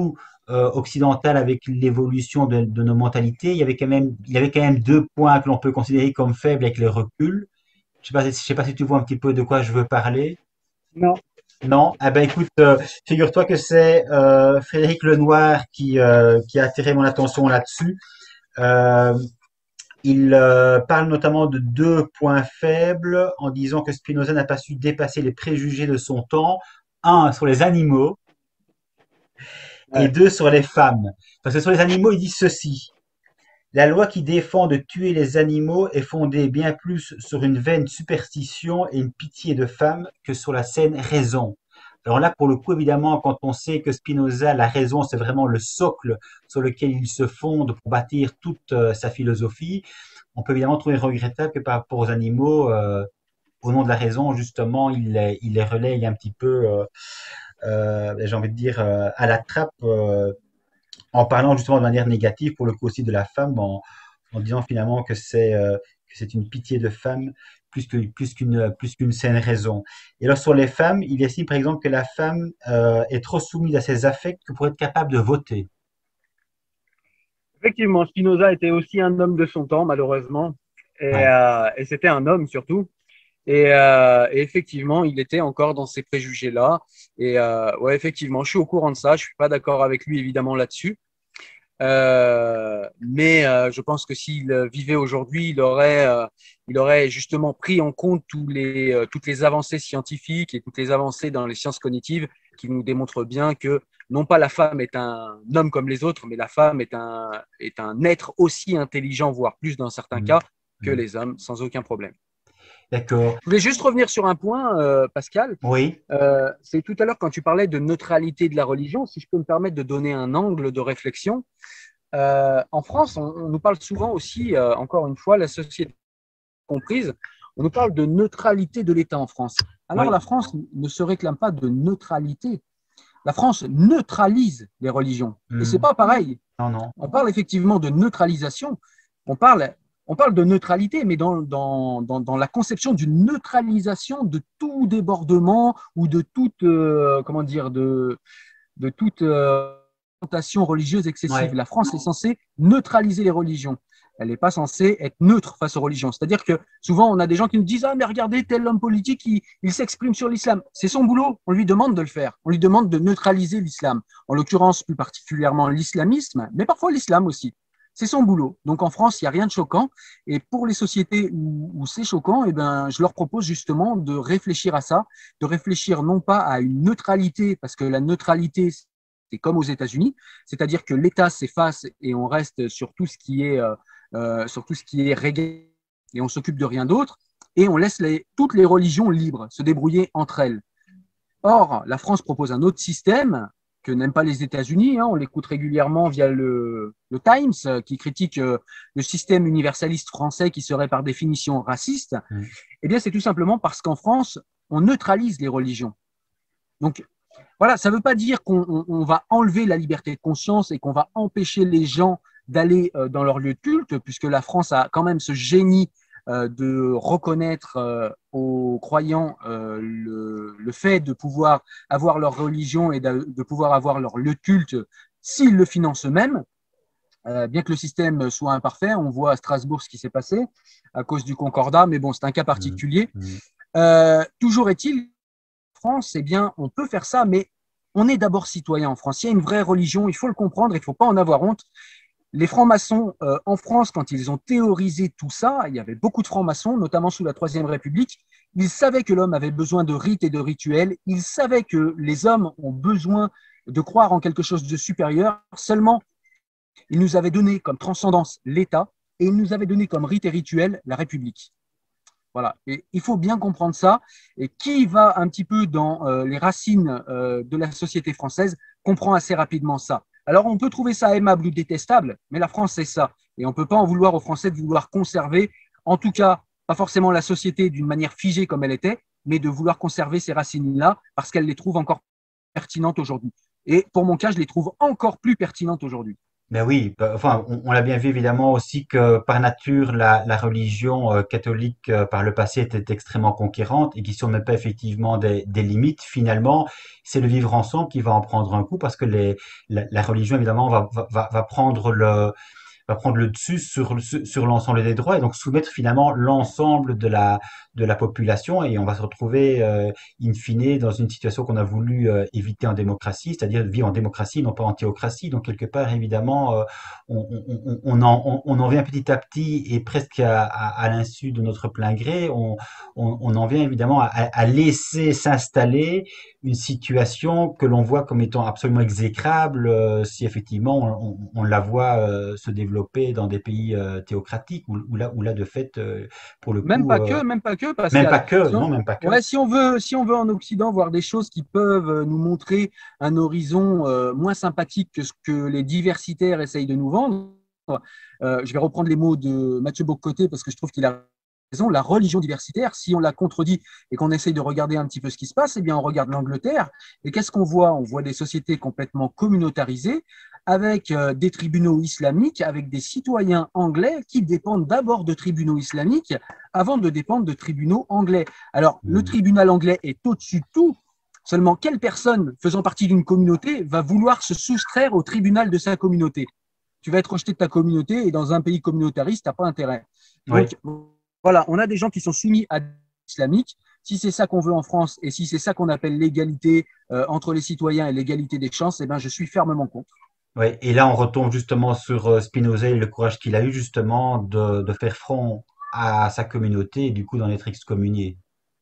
euh, occidentale avec l'évolution de, de nos mentalités, il y avait quand même, il y avait quand même deux points que l'on peut considérer comme faibles avec le recul. Je sais pas, je sais pas si tu vois un petit peu de quoi je veux parler. Non. Non? Eh ben écoute, euh, figure-toi que c'est euh, Frédéric Lenoir qui, euh, qui a attiré mon attention là-dessus. Euh, il euh, parle notamment de deux points faibles en disant que Spinoza n'a pas su dépasser les préjugés de son temps. Un, sur les animaux, et Ouais. deux, sur les femmes. Parce que sur les animaux, il dit ceci. La loi qui défend de tuer les animaux est fondée bien plus sur une vaine superstition et une pitié de femme que sur la saine raison. Alors là, pour le coup, évidemment, quand on sait que Spinoza, la raison, c'est vraiment le socle sur lequel il se fonde pour bâtir toute euh, sa philosophie, on peut évidemment trouver regrettable que par rapport aux animaux, euh, au nom de la raison, justement, il les, il les relaye un petit peu, euh, euh, j'ai envie de dire, euh, à la trappe, euh, en parlant justement de manière négative, pour le coup aussi de la femme, en, en disant finalement que c'est euh, que c'est une pitié de femme plus que plus qu'une plus qu'une saine raison. Et alors sur les femmes, il estime par exemple que la femme euh, est trop soumise à ses affects que pour être capable de voter. Effectivement, Spinoza était aussi un homme de son temps, malheureusement. Et, Ouais. euh, et c'était un homme surtout. Et, euh, et effectivement, il était encore dans ces préjugés-là. Et euh, ouais, effectivement, je suis au courant de ça. Je suis pas d'accord avec lui, évidemment, là-dessus. Euh, mais euh, je pense que s'il vivait aujourd'hui, il aurait, euh, il aurait justement pris en compte tous les, euh, toutes les avancées scientifiques et toutes les avancées dans les sciences cognitives qui nous démontrent bien que non pas la femme est un homme comme les autres, mais la femme est un, est un être aussi intelligent, voire plus dans certains Mm. cas, que Mm. les hommes, sans aucun problème. D'accord. Je voulais juste revenir sur un point, euh, Pascal. Oui. Euh, c'est tout à l'heure quand tu parlais de neutralité de la religion, si je peux me permettre de donner un angle de réflexion. Euh, en France, on, on, nous parle souvent aussi, euh, encore une fois, la société comprise, on nous parle de neutralité de l'État en France. Alors Oui. la France ne se réclame pas de neutralité. La France neutralise les religions. Et c'est Mm. pas pareil. Non, non. On parle effectivement de neutralisation. On parle, on parle de neutralité, mais dans, dans, dans, dans la conception d'une neutralisation de tout débordement ou de toute, euh, comment dire, de, de toute euh, orientation religieuse excessive. Ouais. La France est censée neutraliser les religions. Elle n'est pas censée être neutre face aux religions. C'est-à-dire que souvent, on a des gens qui nous disent « Ah, mais regardez, tel homme politique, il, il s'exprime sur l'islam. » C'est son boulot. On lui demande de le faire. On lui demande de neutraliser l'islam. En l'occurrence, plus particulièrement l'islamisme, mais parfois l'islam aussi. C'est son boulot. Donc en France, il n'y a rien de choquant. Et pour les sociétés où, où c'est choquant, eh ben, je leur propose justement de réfléchir à ça, de réfléchir non pas à une neutralité, parce que la neutralité, c'est comme aux États-Unis, c'est-à-dire que l'État s'efface et on reste sur tout ce qui est, euh, euh, sur tout ce qui est régal et on s'occupe de rien d'autre et on laisse les, toutes les religions libres se débrouiller entre elles. Or, la France propose un autre système que n'aiment pas les États-Unis. Hein, on l'écoute régulièrement via le, le Times qui critique euh, le système universaliste français qui serait par définition raciste. Mm. Eh bien, c'est tout simplement parce qu'en France, on neutralise les religions. Donc, voilà, ça ne veut pas dire qu'on on, on va enlever la liberté de conscience et qu'on va empêcher les gens d'aller euh, dans leur lieu de culte, puisque la France a quand même ce génie euh, de reconnaître euh, aux croyants euh, le, le fait de pouvoir avoir leur religion et de, de pouvoir avoir leur lieu de culte s'ils le financent eux-mêmes. Euh, bien que le système soit imparfait, on voit à Strasbourg ce qui s'est passé à cause du Concordat, mais bon, c'est un cas Mm. particulier. Mm. Euh, toujours est-il, France, eh bien, on peut faire ça, mais on est d'abord citoyen en France. Il y a une vraie religion, il faut le comprendre, il ne faut pas en avoir honte. Les francs-maçons euh, en France, quand ils ont théorisé tout ça, il y avait beaucoup de francs-maçons, notamment sous la Troisième République. Ils savaient que l'homme avait besoin de rites et de rituels. Ils savaient que les hommes ont besoin de croire en quelque chose de supérieur. Seulement, ils nous avaient donné comme transcendance l'État et ils nous avaient donné comme rite et rituel la République. Voilà. Et il faut bien comprendre ça. Et qui va un petit peu dans euh, les racines euh, de la société française comprend assez rapidement ça. Alors, on peut trouver ça aimable ou détestable, mais la France, c'est ça. Et on ne peut pas en vouloir aux Français de vouloir conserver, en tout cas, pas forcément la société d'une manière figée comme elle était, mais de vouloir conserver ces racines-là parce qu'elles les trouvent encore pertinentes aujourd'hui. Et pour mon cas, je les trouve encore plus pertinentes aujourd'hui. Ben oui, bah, enfin, on, on l'a bien vu évidemment aussi que par nature, la, la religion euh, catholique euh, par le passé était extrêmement conquérante et qui ne met pas effectivement des, des limites. Finalement, c'est le vivre ensemble qui va en prendre un coup parce que les, la, la religion évidemment va, va, va va prendre le, va prendre le dessus sur, sur sur l'ensemble des droits et donc soumettre finalement l'ensemble de la, de la population et on va se retrouver euh, in fine dans une situation qu'on a voulu euh, éviter en démocratie, c'est-à-dire vivre en démocratie, non pas en théocratie. Donc quelque part, évidemment, euh, on, on, on, en, on, on en vient petit à petit et presque à, à, à l'insu de notre plein gré, on, on, on en vient évidemment à, à laisser s'installer une situation que l'on voit comme étant absolument exécrable euh, si effectivement on, on, on la voit euh, se développer dans des pays euh, théocratiques où, où, là, où là de fait euh, pour le Même coup pas euh, que, même pas que, même Pascal. pas que, Si on, non, même pas que. ouais, si on veut, si on veut en Occident voir des choses qui peuvent euh, nous montrer un horizon euh, moins sympathique que ce que les diversitaires essayent de nous vendre, euh, je vais reprendre les mots de Mathieu Bocoté parce que je trouve qu'il a raison. La religion diversitaire, si on la contredit et qu'on essaye de regarder un petit peu ce qui se passe, eh bien, on regarde l'Angleterre. Et qu'est-ce qu'on voit? On voit des sociétés complètement communautarisées avec euh, des tribunaux islamiques, avec des citoyens anglais qui dépendent d'abord de tribunaux islamiques avant de dépendre de tribunaux anglais. Alors, le Hmm. tribunal anglais est au-dessus de tout. Seulement, quelle personne faisant partie d'une communauté va vouloir se soustraire au tribunal de sa communauté? Tu vas être rejeté de ta communauté et dans un pays communautariste, tu n'as pas intérêt. Oui. Donc, voilà, on a des gens qui sont soumis à l'islamique. Si c'est ça qu'on veut en France et si c'est ça qu'on appelle l'égalité euh, entre les citoyens et l'égalité des chances, eh ben, je suis fermement contre. Ouais, et là, on retombe justement sur euh, Spinoza et le courage qu'il a eu justement de, de faire front à sa communauté et du coup d'en être excommunié.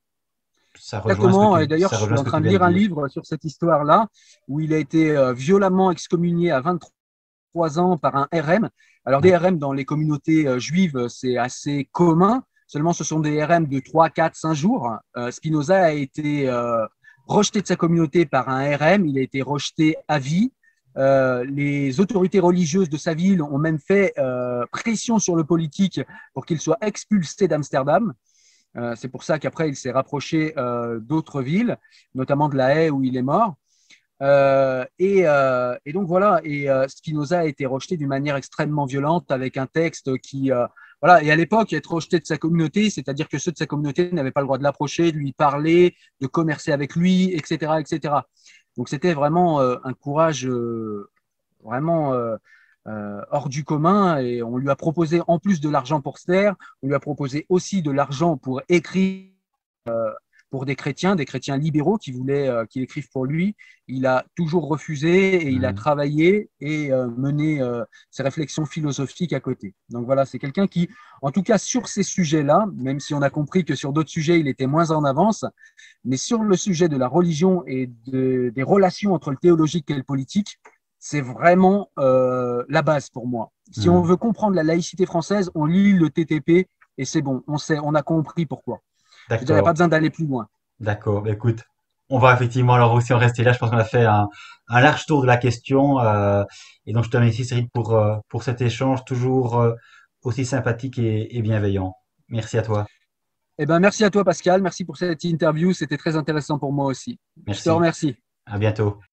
Ça rejoint ce que Exactement. Et tu, d'ailleurs, ça je suis rejoint ce en que tu train de viens de lire un dire. livre sur cette histoire-là, où il a été euh, violemment excommunié à vingt-trois ans par un R M. Alors, Oui. des R M dans les communautés euh, juives, c'est assez commun. Seulement, ce sont des R M de trois, quatre, cinq jours. Euh, Spinoza a été euh, rejeté de sa communauté par un R M. Il a été rejeté à vie. Euh, les autorités religieuses de sa ville ont même fait euh, pression sur le politique pour qu'il soit expulsé d'Amsterdam. Euh, c'est pour ça qu'après, il s'est rapproché euh, d'autres villes, notamment de La Haye où il est mort. Euh, et, euh, et, donc voilà, et euh, Spinoza a été rejeté d'une manière extrêmement violente avec un texte qui, euh, voilà, et à l'époque, être rejeté de sa communauté, c'est-à-dire que ceux de sa communauté n'avaient pas le droit de l'approcher, de lui parler, de commercer avec lui, et cetera, et cetera. Donc c'était vraiment euh, un courage euh, vraiment euh, euh, hors du commun et on lui a proposé en plus de l'argent pour se taire, on lui a proposé aussi de l'argent pour écrire pour des chrétiens, des chrétiens libéraux qui voulaient euh, qu'il écrive pour lui. Il a toujours refusé et il a Mhm. travaillé et euh, mené euh, ses réflexions philosophiques à côté. Donc voilà, c'est quelqu'un qui, en tout cas sur ces sujets-là, même si on a compris que sur d'autres sujets, il était moins en avance, mais sur le sujet de la religion et de, des relations entre le théologique et le politique, c'est vraiment euh, la base pour moi. Si on Mhm. veut comprendre la laïcité française, on lit le T T P et c'est bon, on sait, on a compris pourquoi. Je veux dire, il n'y a pas D'accord, besoin d'aller plus loin. d'accord. Bah, écoute, on va effectivement alors aussi en rester là. Je pense qu'on a fait un, un large tour de la question. Euh, et donc, je te remercie, Cyril, pour, euh, pour cet échange toujours euh, aussi sympathique et, et bienveillant. Merci à toi. Eh ben, merci à toi, Pascal. Merci pour cette interview. C'était très intéressant pour moi aussi. Je te Merci. remercie. À bientôt.